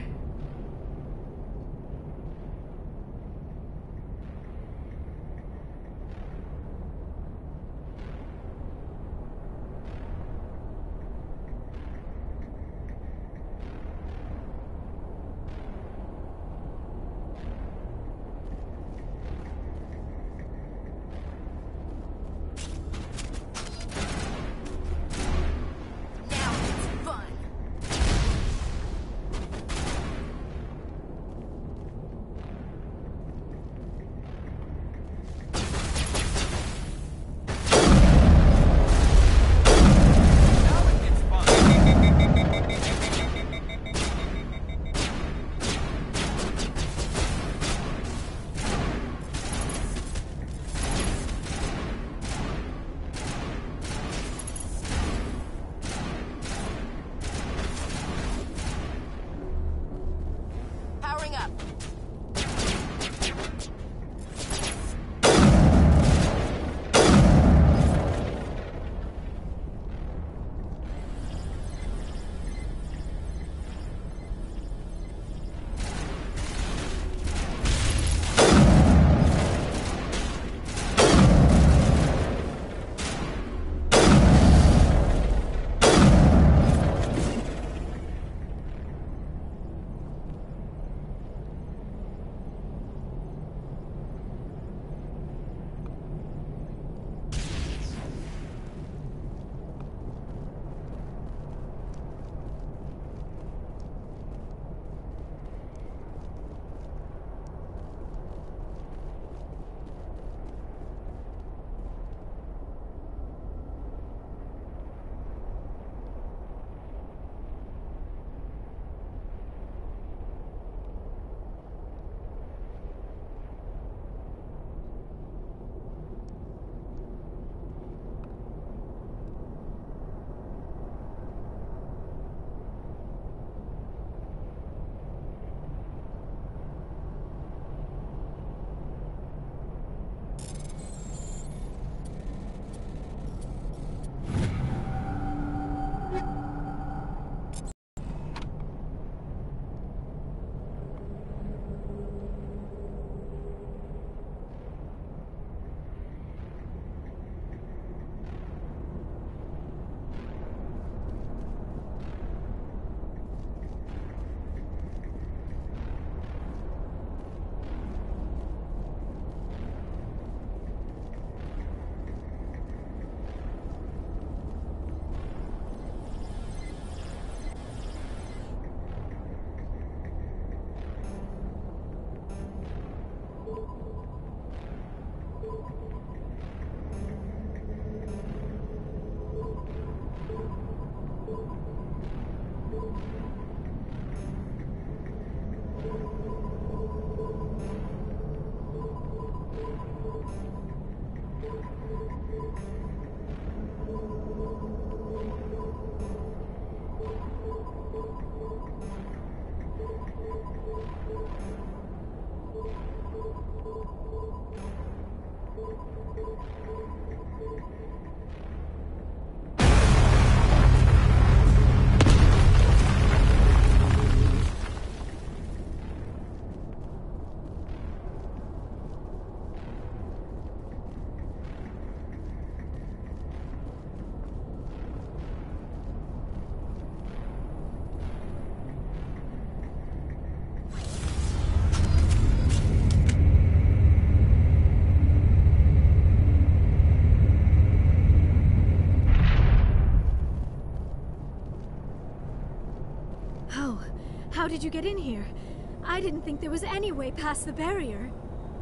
did you get in here? I didn't think there was any way past the barrier.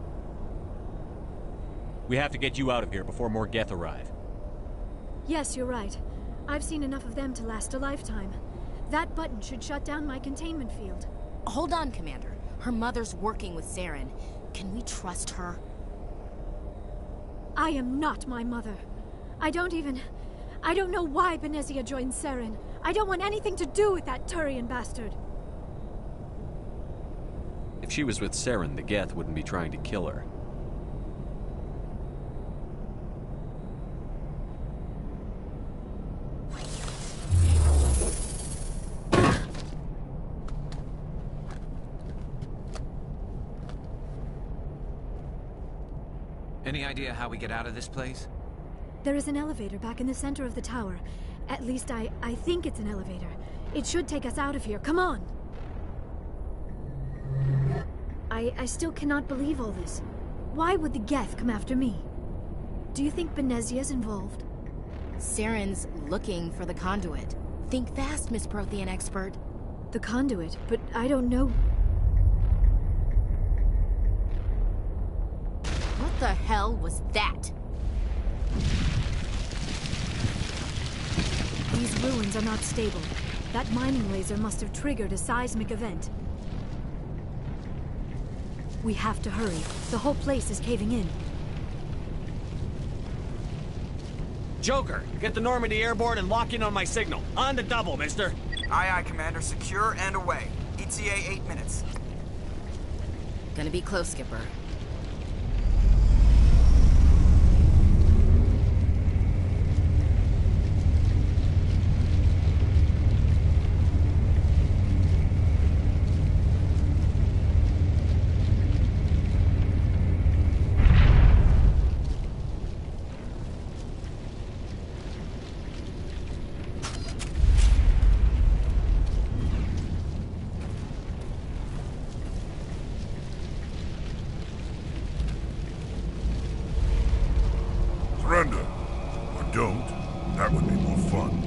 We have to get you out of here before more Geth arrive. Yes, you're right. I've seen enough of them to last a lifetime. That button should shut down my containment field. Hold on, Commander. Her mother's working with Saren. Can we trust her? I am not my mother. I don't know why Benezia joined Saren. I don't want anything to do with that Turian bastard. If she was with Saren, the Geth wouldn't be trying to kill her. Any idea how we get out of this place? There is an elevator back in the center of the tower. At least I think it's an elevator. It should take us out of here. Come on! I still cannot believe all this. Why would the Geth come after me? Do you think Benezia's involved? Saren's looking for the conduit. Think fast, Miss Prothean expert. The conduit? But I don't know... What the hell was that? These ruins are not stable. That mining laser must have triggered a seismic event. We have to hurry. The whole place is caving in. Joker, get the Normandy airborne and lock in on my signal. On the double, mister. Aye, aye, Commander. Secure and away. ETA 8 minutes. Gonna be close, Skipper. Surrender. Or don't. That would be more fun.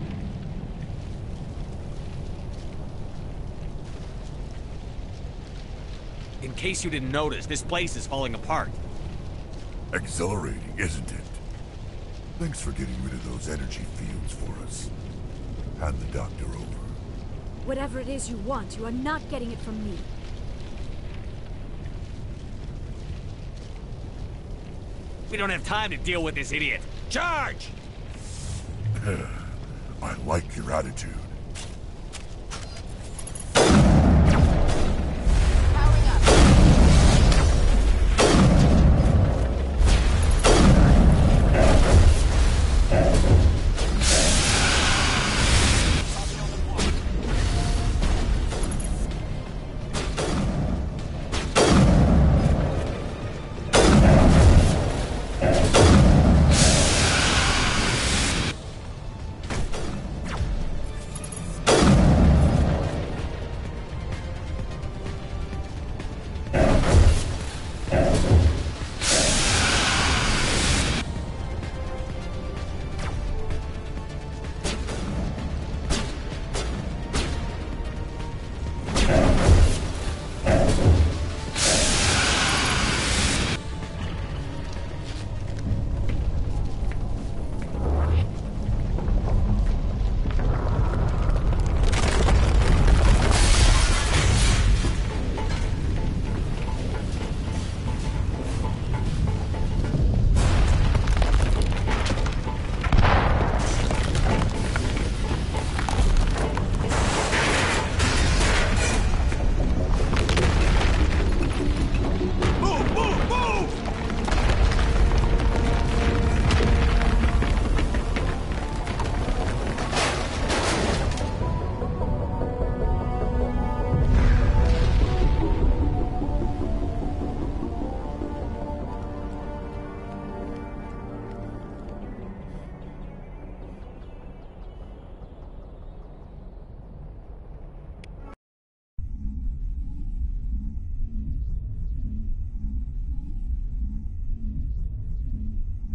In case you didn't notice, this place is falling apart. Exhilarating, isn't it? Thanks for getting rid of those energy fields for us. Hand the doctor over. Whatever it is you want, you are not getting it from me. We don't have time to deal with this idiot. Charge! I like your attitude.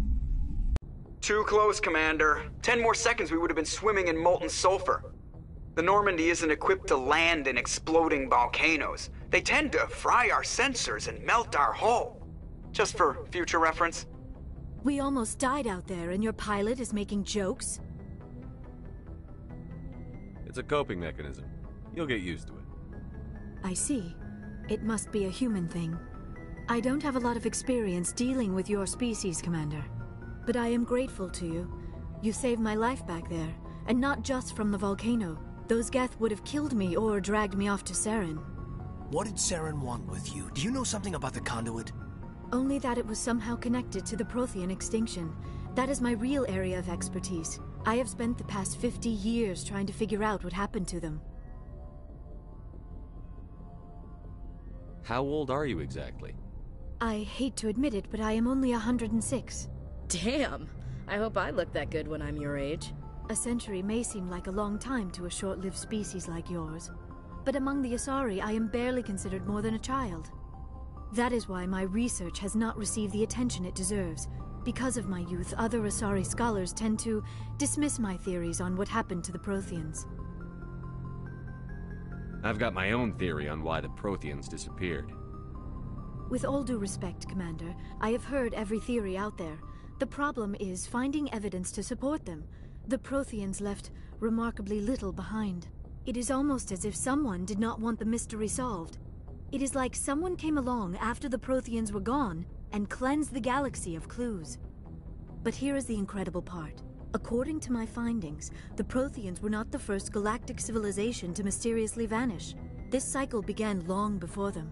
Too close, Commander. 10 more seconds we would have been swimming in molten sulfur. The Normandy isn't equipped to land in exploding volcanoes. They tend to fry our sensors and melt our hull. Just for future reference. We almost died out there, and your pilot is making jokes? It's a coping mechanism. You'll get used to it. I see. It must be a human thing. I don't have a lot of experience dealing with your species, Commander. But I am grateful to you. You saved my life back there, and not just from the volcano. Those Geth would have killed me or dragged me off to Saren. What did Saren want with you? Do you know something about the conduit? Only that it was somehow connected to the Prothean extinction. That is my real area of expertise. I have spent the past 50 years trying to figure out what happened to them. How old are you exactly? I hate to admit it, but I am only 106. Damn! I hope I look that good when I'm your age. A century may seem like a long time to a short-lived species like yours. But among the Asari, I am barely considered more than a child. That is why my research has not received the attention it deserves. Because of my youth, other Asari scholars tend to dismiss my theories on what happened to the Protheans. I've got my own theory on why the Protheans disappeared. With all due respect, Commander, I have heard every theory out there. The problem is finding evidence to support them. The Protheans left remarkably little behind. It is almost as if someone did not want the mystery solved. It is like someone came along after the Protheans were gone and cleansed the galaxy of clues. But here is the incredible part. According to my findings, the Protheans were not the first galactic civilization to mysteriously vanish. This cycle began long before them.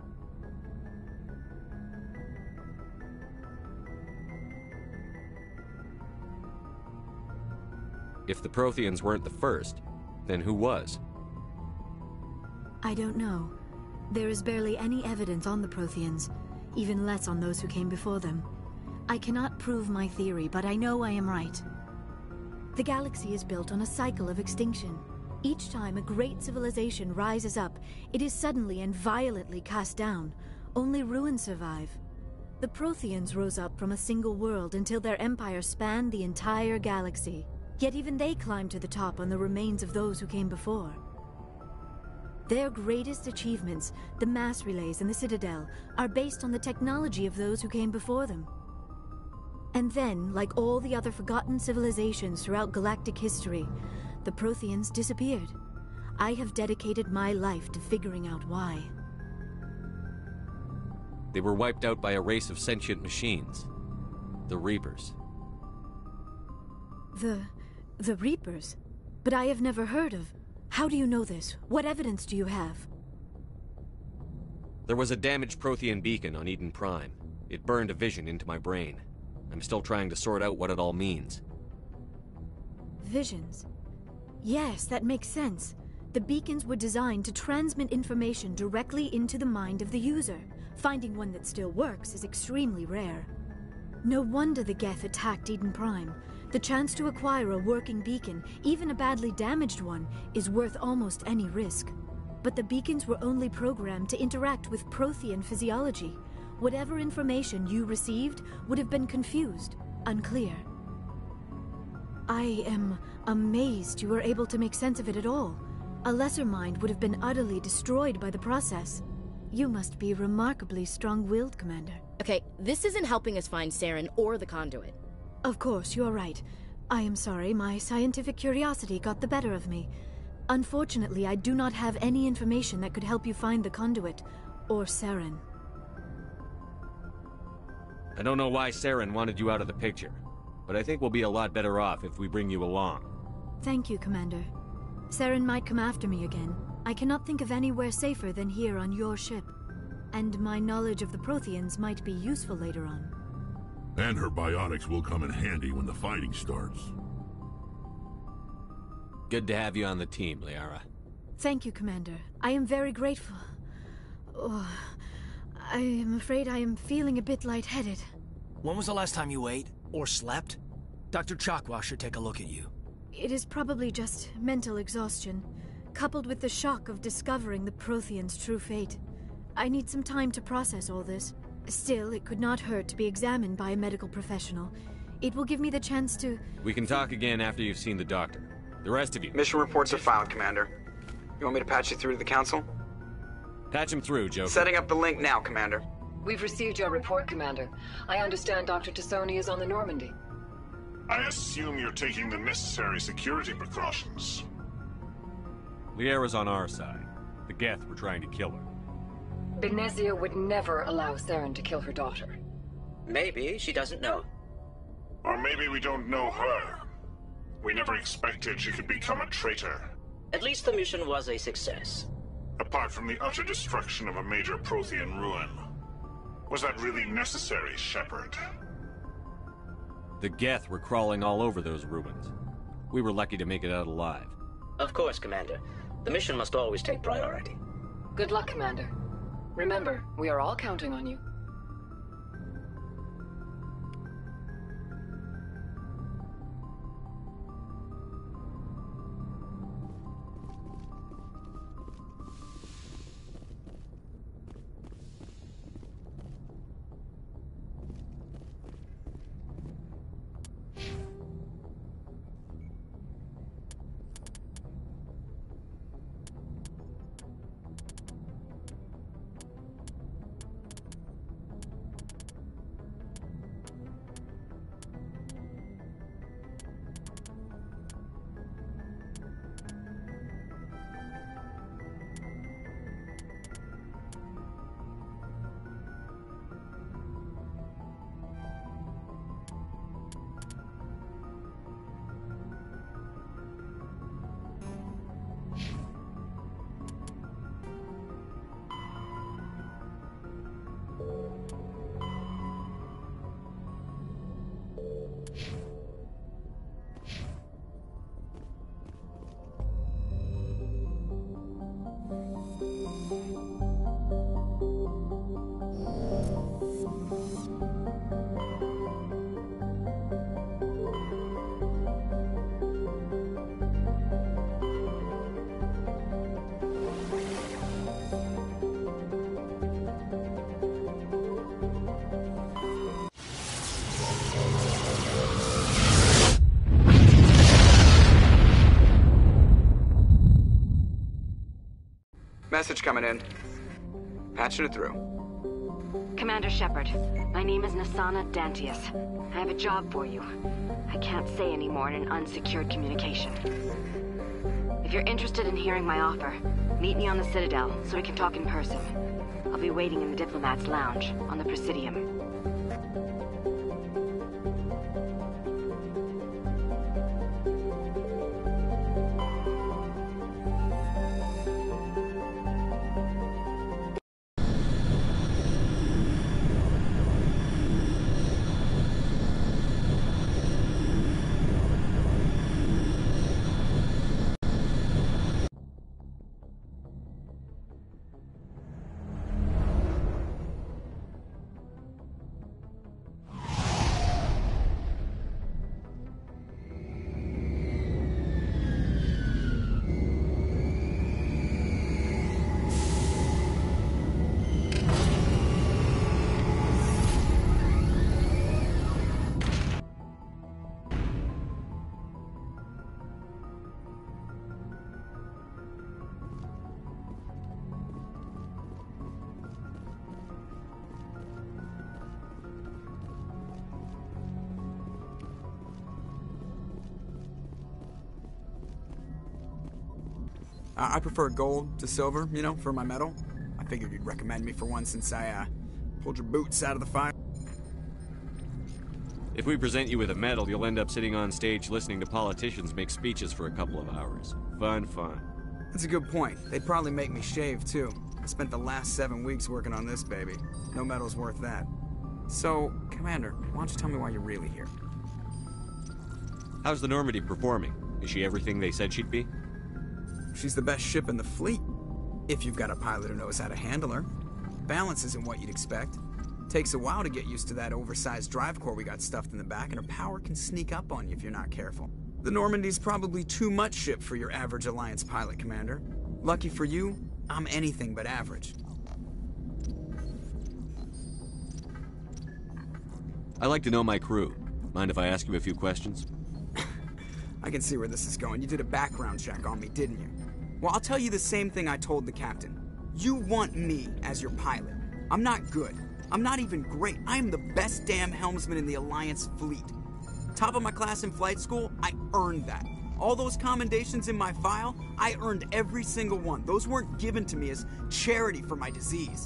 If the Protheans weren't the first, then who was? I don't know. There is barely any evidence on the Protheans, even less on those who came before them. I cannot prove my theory, but I know I am right. The galaxy is built on a cycle of extinction. Each time a great civilization rises up, it is suddenly and violently cast down. Only ruins survive. The Protheans rose up from a single world until their empire spanned the entire galaxy. Yet even they climbed to the top on the remains of those who came before. Their greatest achievements, the mass relays and the Citadel, are based on the technology of those who came before them. And then, like all the other forgotten civilizations throughout galactic history, the Protheans disappeared. I have dedicated my life to figuring out why. They were wiped out by a race of sentient machines. The Reapers. The Reapers? But I have never heard of... How do you know this? What evidence do you have? There was a damaged Prothean beacon on Eden Prime. It burned a vision into my brain. I'm still trying to sort out what it all means. Visions? Yes, that makes sense. The beacons were designed to transmit information directly into the mind of the user. Finding one that still works is extremely rare. No wonder the Geth attacked Eden Prime. The chance to acquire a working beacon, even a badly damaged one, is worth almost any risk. But the beacons were only programmed to interact with Prothean physiology. Whatever information you received would have been confused, unclear. I am amazed you were able to make sense of it at all. A lesser mind would have been utterly destroyed by the process. You must be remarkably strong-willed, Commander. Okay, this isn't helping us find Saren or the conduit. Of course, you are right. I am sorry, my scientific curiosity got the better of me. Unfortunately, I do not have any information that could help you find the conduit, or Saren. I don't know why Saren wanted you out of the picture, but I think we'll be a lot better off if we bring you along. Thank you, Commander. Saren might come after me again. I cannot think of anywhere safer than here on your ship. And my knowledge of the Protheans might be useful later on. And her biotics will come in handy when the fighting starts. Good to have you on the team, Liara. Thank you, Commander. I am very grateful. Oh, I am afraid I am feeling a bit lightheaded. When was the last time you ate? Or slept? Dr. Chakwas should take a look at you. It is probably just mental exhaustion, coupled with the shock of discovering the Protheans' true fate. I need some time to process all this. Still, it could not hurt to be examined by a medical professional. It will give me the chance to... We can talk again after you've seen the doctor. The rest of you. Mission reports are filed, Commander. You want me to patch you through to the Council? Patch him through, Joker. Setting up the link now, Commander. We've received your report, Commander. I understand Dr. Tassoni is on the Normandy. I assume you're taking the necessary security precautions. Liara's on our side. The Geth were trying to kill her. Benezia would never allow Saren to kill her daughter. Maybe she doesn't know. Or maybe we don't know her. We never expected she could become a traitor. At least the mission was a success. Apart from the utter destruction of a major Prothean ruin. Was that really necessary, Shepard? The Geth were crawling all over those ruins. We were lucky to make it out alive. Of course, Commander. The mission must always take priority. Good luck, Commander. Remember, we are all counting on you. Message coming in. Patching it through. Commander Shepard, my name is Nassana Dantius. I have a job for you. I can't say any more in an unsecured communication. If you're interested in hearing my offer, meet me on the Citadel so we can talk in person. I'll be waiting in the Diplomat's Lounge on the Presidium. I prefer gold to silver, you know, for my medal. I figured you'd recommend me for one since I, pulled your boots out of the fire. If we present you with a medal, you'll end up sitting on stage listening to politicians make speeches for a couple of hours. Fun, fun. That's a good point. They'd probably make me shave, too. I spent the last 7 weeks working on this baby. No medal's worth that. So, Commander, why don't you tell me why you're really here? How's the Normandy performing? Is she everything they said she'd be? She's the best ship in the fleet, if you've got a pilot who knows how to handle her. Balance isn't what you'd expect. Takes a while to get used to that oversized drive core we got stuffed in the back, and her power can sneak up on you if you're not careful. The Normandy's probably too much ship for your average Alliance pilot, Commander. Lucky for you, I'm anything but average. I like to know my crew. Mind if I ask you a few questions? I can see where this is going. You did a background check on me, didn't you? Well, I'll tell you the same thing I told the captain. You want me as your pilot. I'm not good. I'm not even great. I am the best damn helmsman in the Alliance fleet. Top of my class in flight school, I earned that. All those commendations in my file, I earned every single one. Those weren't given to me as charity for my disease.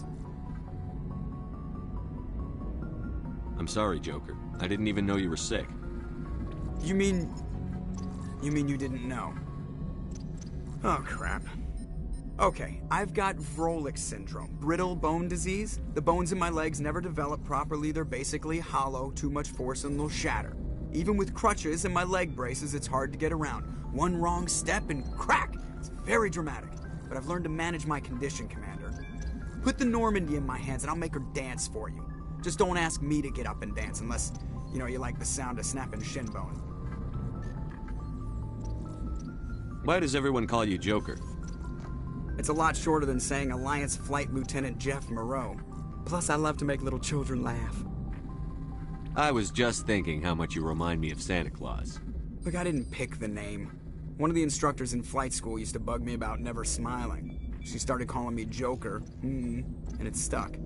I'm sorry, Joker. I didn't even know you were sick. You mean you didn't know? Oh, crap. Okay, I've got Vrolik syndrome, brittle bone disease. The bones in my legs never develop properly. They're basically hollow, too much force and they'll shatter. Even with crutches and my leg braces, it's hard to get around. One wrong step and crack! It's very dramatic. But I've learned to manage my condition, Commander. Put the Normandy in my hands and I'll make her dance for you. Just don't ask me to get up and dance unless, you like the sound of snapping shin bone. Why does everyone call you Joker? It's a lot shorter than saying Alliance Flight Lieutenant Jeff Moreau. Plus, I love to make little children laugh. I was just thinking how much you remind me of Santa Claus. Look, I didn't pick the name. One of the instructors in flight school used to bug me about never smiling. She started calling me Joker, and it stuck.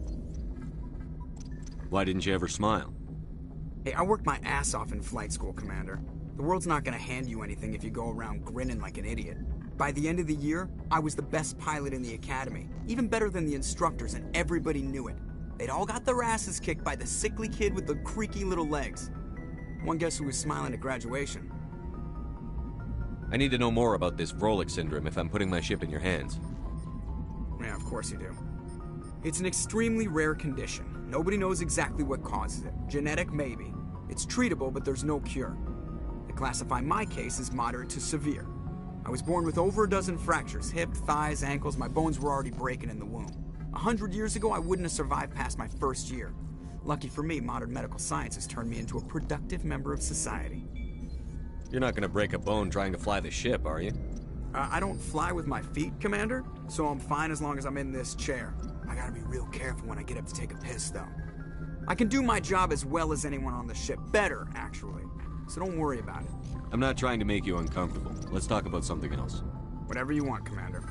Why didn't you ever smile? Hey, I worked my ass off in flight school, Commander. The world's not gonna hand you anything if you go around grinning like an idiot. By the end of the year, I was the best pilot in the academy, even better than the instructors, and everybody knew it. They'd all got their asses kicked by the sickly kid with the creaky little legs. One guess who was smiling at graduation? I need to know more about this Vrolik syndrome if I'm putting my ship in your hands. Yeah, of course you do. It's an extremely rare condition. Nobody knows exactly what causes it. Genetic, maybe. It's treatable, but there's no cure. They classify my case as moderate to severe. I was born with over a dozen fractures, hip, thighs, ankles. My bones were already breaking in the womb. 100 years ago, I wouldn't have survived past my first year. Lucky for me, modern medical science has turned me into a productive member of society. You're not gonna break a bone trying to fly the ship, are you? I don't fly with my feet, Commander, so I'm fine as long as I'm in this chair. I gotta be real careful when I get up to take a piss, though. I can do my job as well as anyone on the ship. Better, actually. So don't worry about it. I'm not trying to make you uncomfortable. Let's talk about something else. Whatever you want, Commander.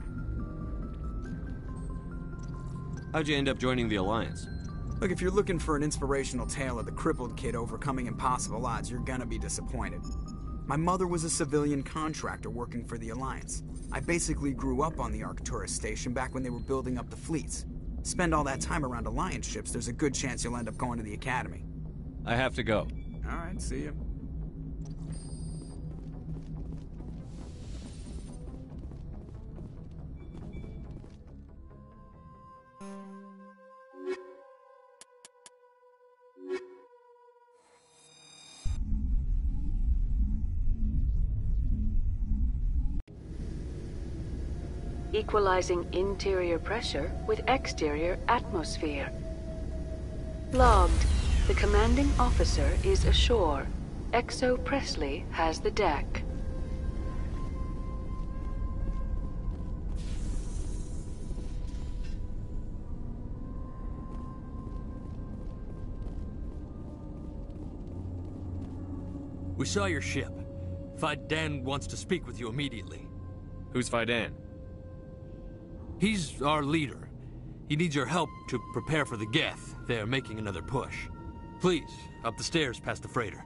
How'd you end up joining the Alliance? Look, if you're looking for an inspirational tale of the crippled kid overcoming impossible odds, you're gonna be disappointed. My mother was a civilian contractor working for the Alliance. I basically grew up on the Arcturus station back when they were building up the fleets. Spend all that time around Alliance ships, there's a good chance you'll end up going to the Academy. I have to go. All right, see you. Equalizing interior pressure with exterior atmosphere. Logged. The commanding officer is ashore. Exo Presley has the deck. We saw your ship. Faidan wants to speak with you immediately. Who's Faidan? He's our leader. He needs your help to prepare for the Geth. They're making another push. Please, up the stairs past the freighter.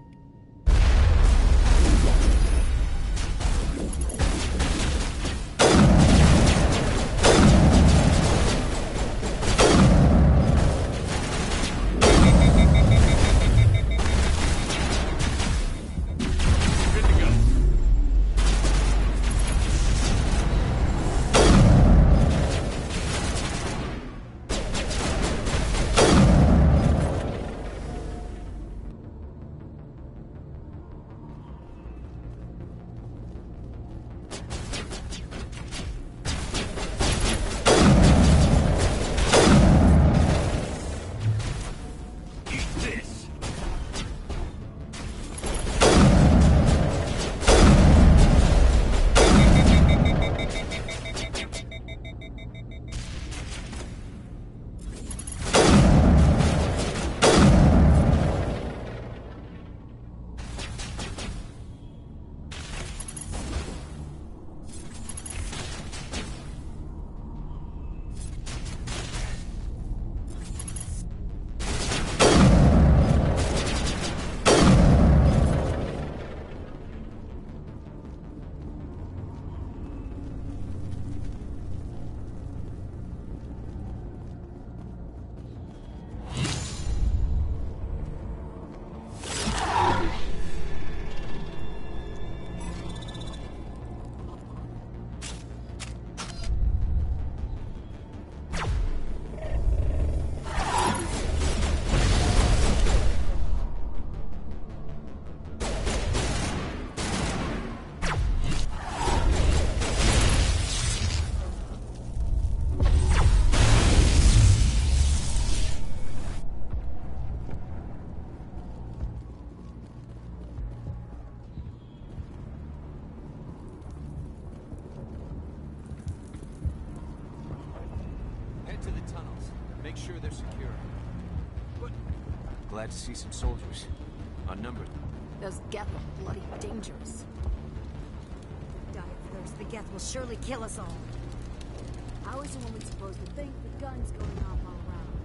Make sure they're secure. But glad to see some soldiers. Unnumbered. Those Geth are bloody dangerous. Die of thirst. The Geth will surely kill us all. How is a woman supposed to think with guns going off all around?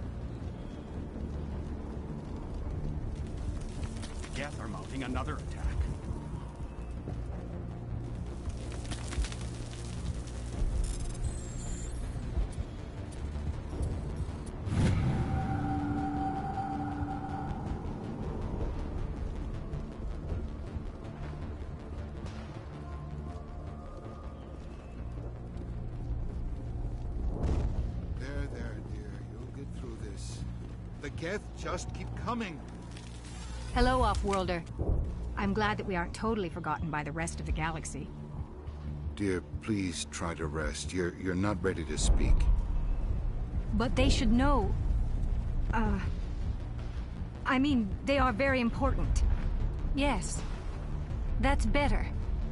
Geth are mounting another attack. Geth just keep coming. Hello, Off-Worlder. I'm glad that we aren't totally forgotten by the rest of the galaxy. Dear, please try to rest. You're not ready to speak. But they should know... I mean, they are very important. Yes. That's better.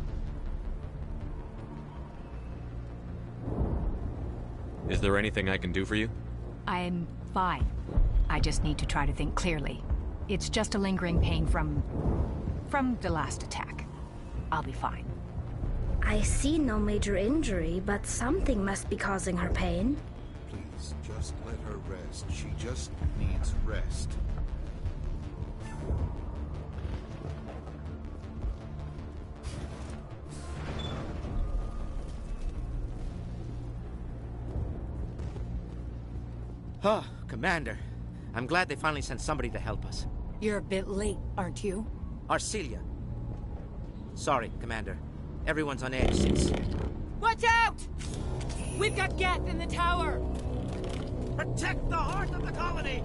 Is there anything I can do for you? I'm fine. I just need to try to think clearly. It's just a lingering pain from the last attack. I'll be fine. I see no major injury, but something must be causing her pain. Please, just let her rest. She just needs rest. Oh, Commander. I'm glad they finally sent somebody to help us. You're a bit late, aren't you? Arcelia. Sorry, Commander. Everyone's on edge since... Watch out! We've got Geth in the tower! Protect the heart of the colony!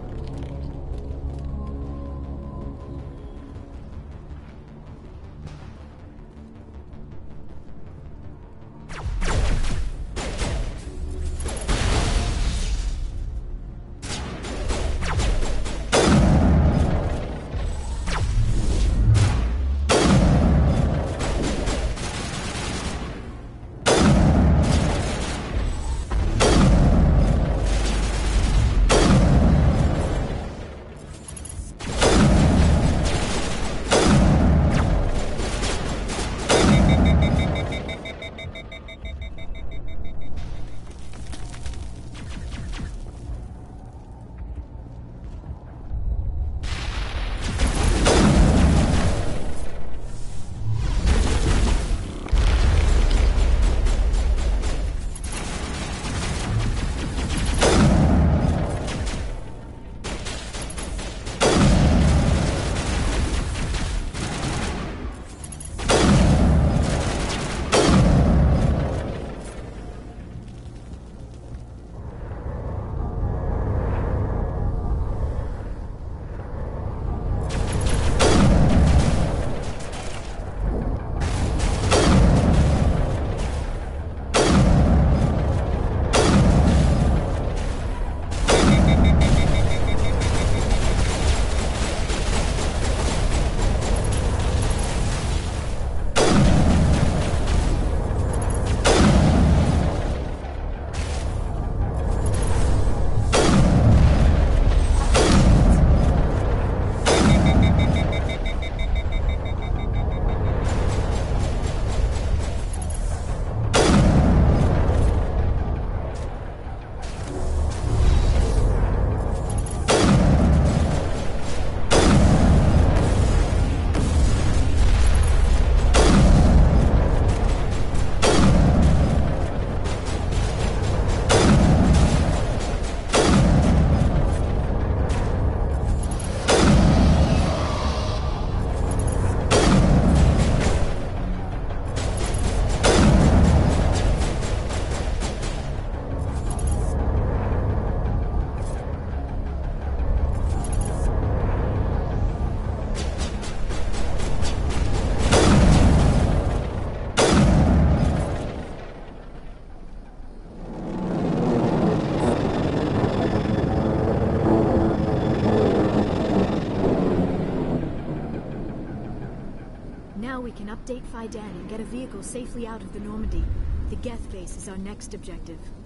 Now we can update Faidan and get a vehicle safely out of the Normandy. The Geth base is our next objective.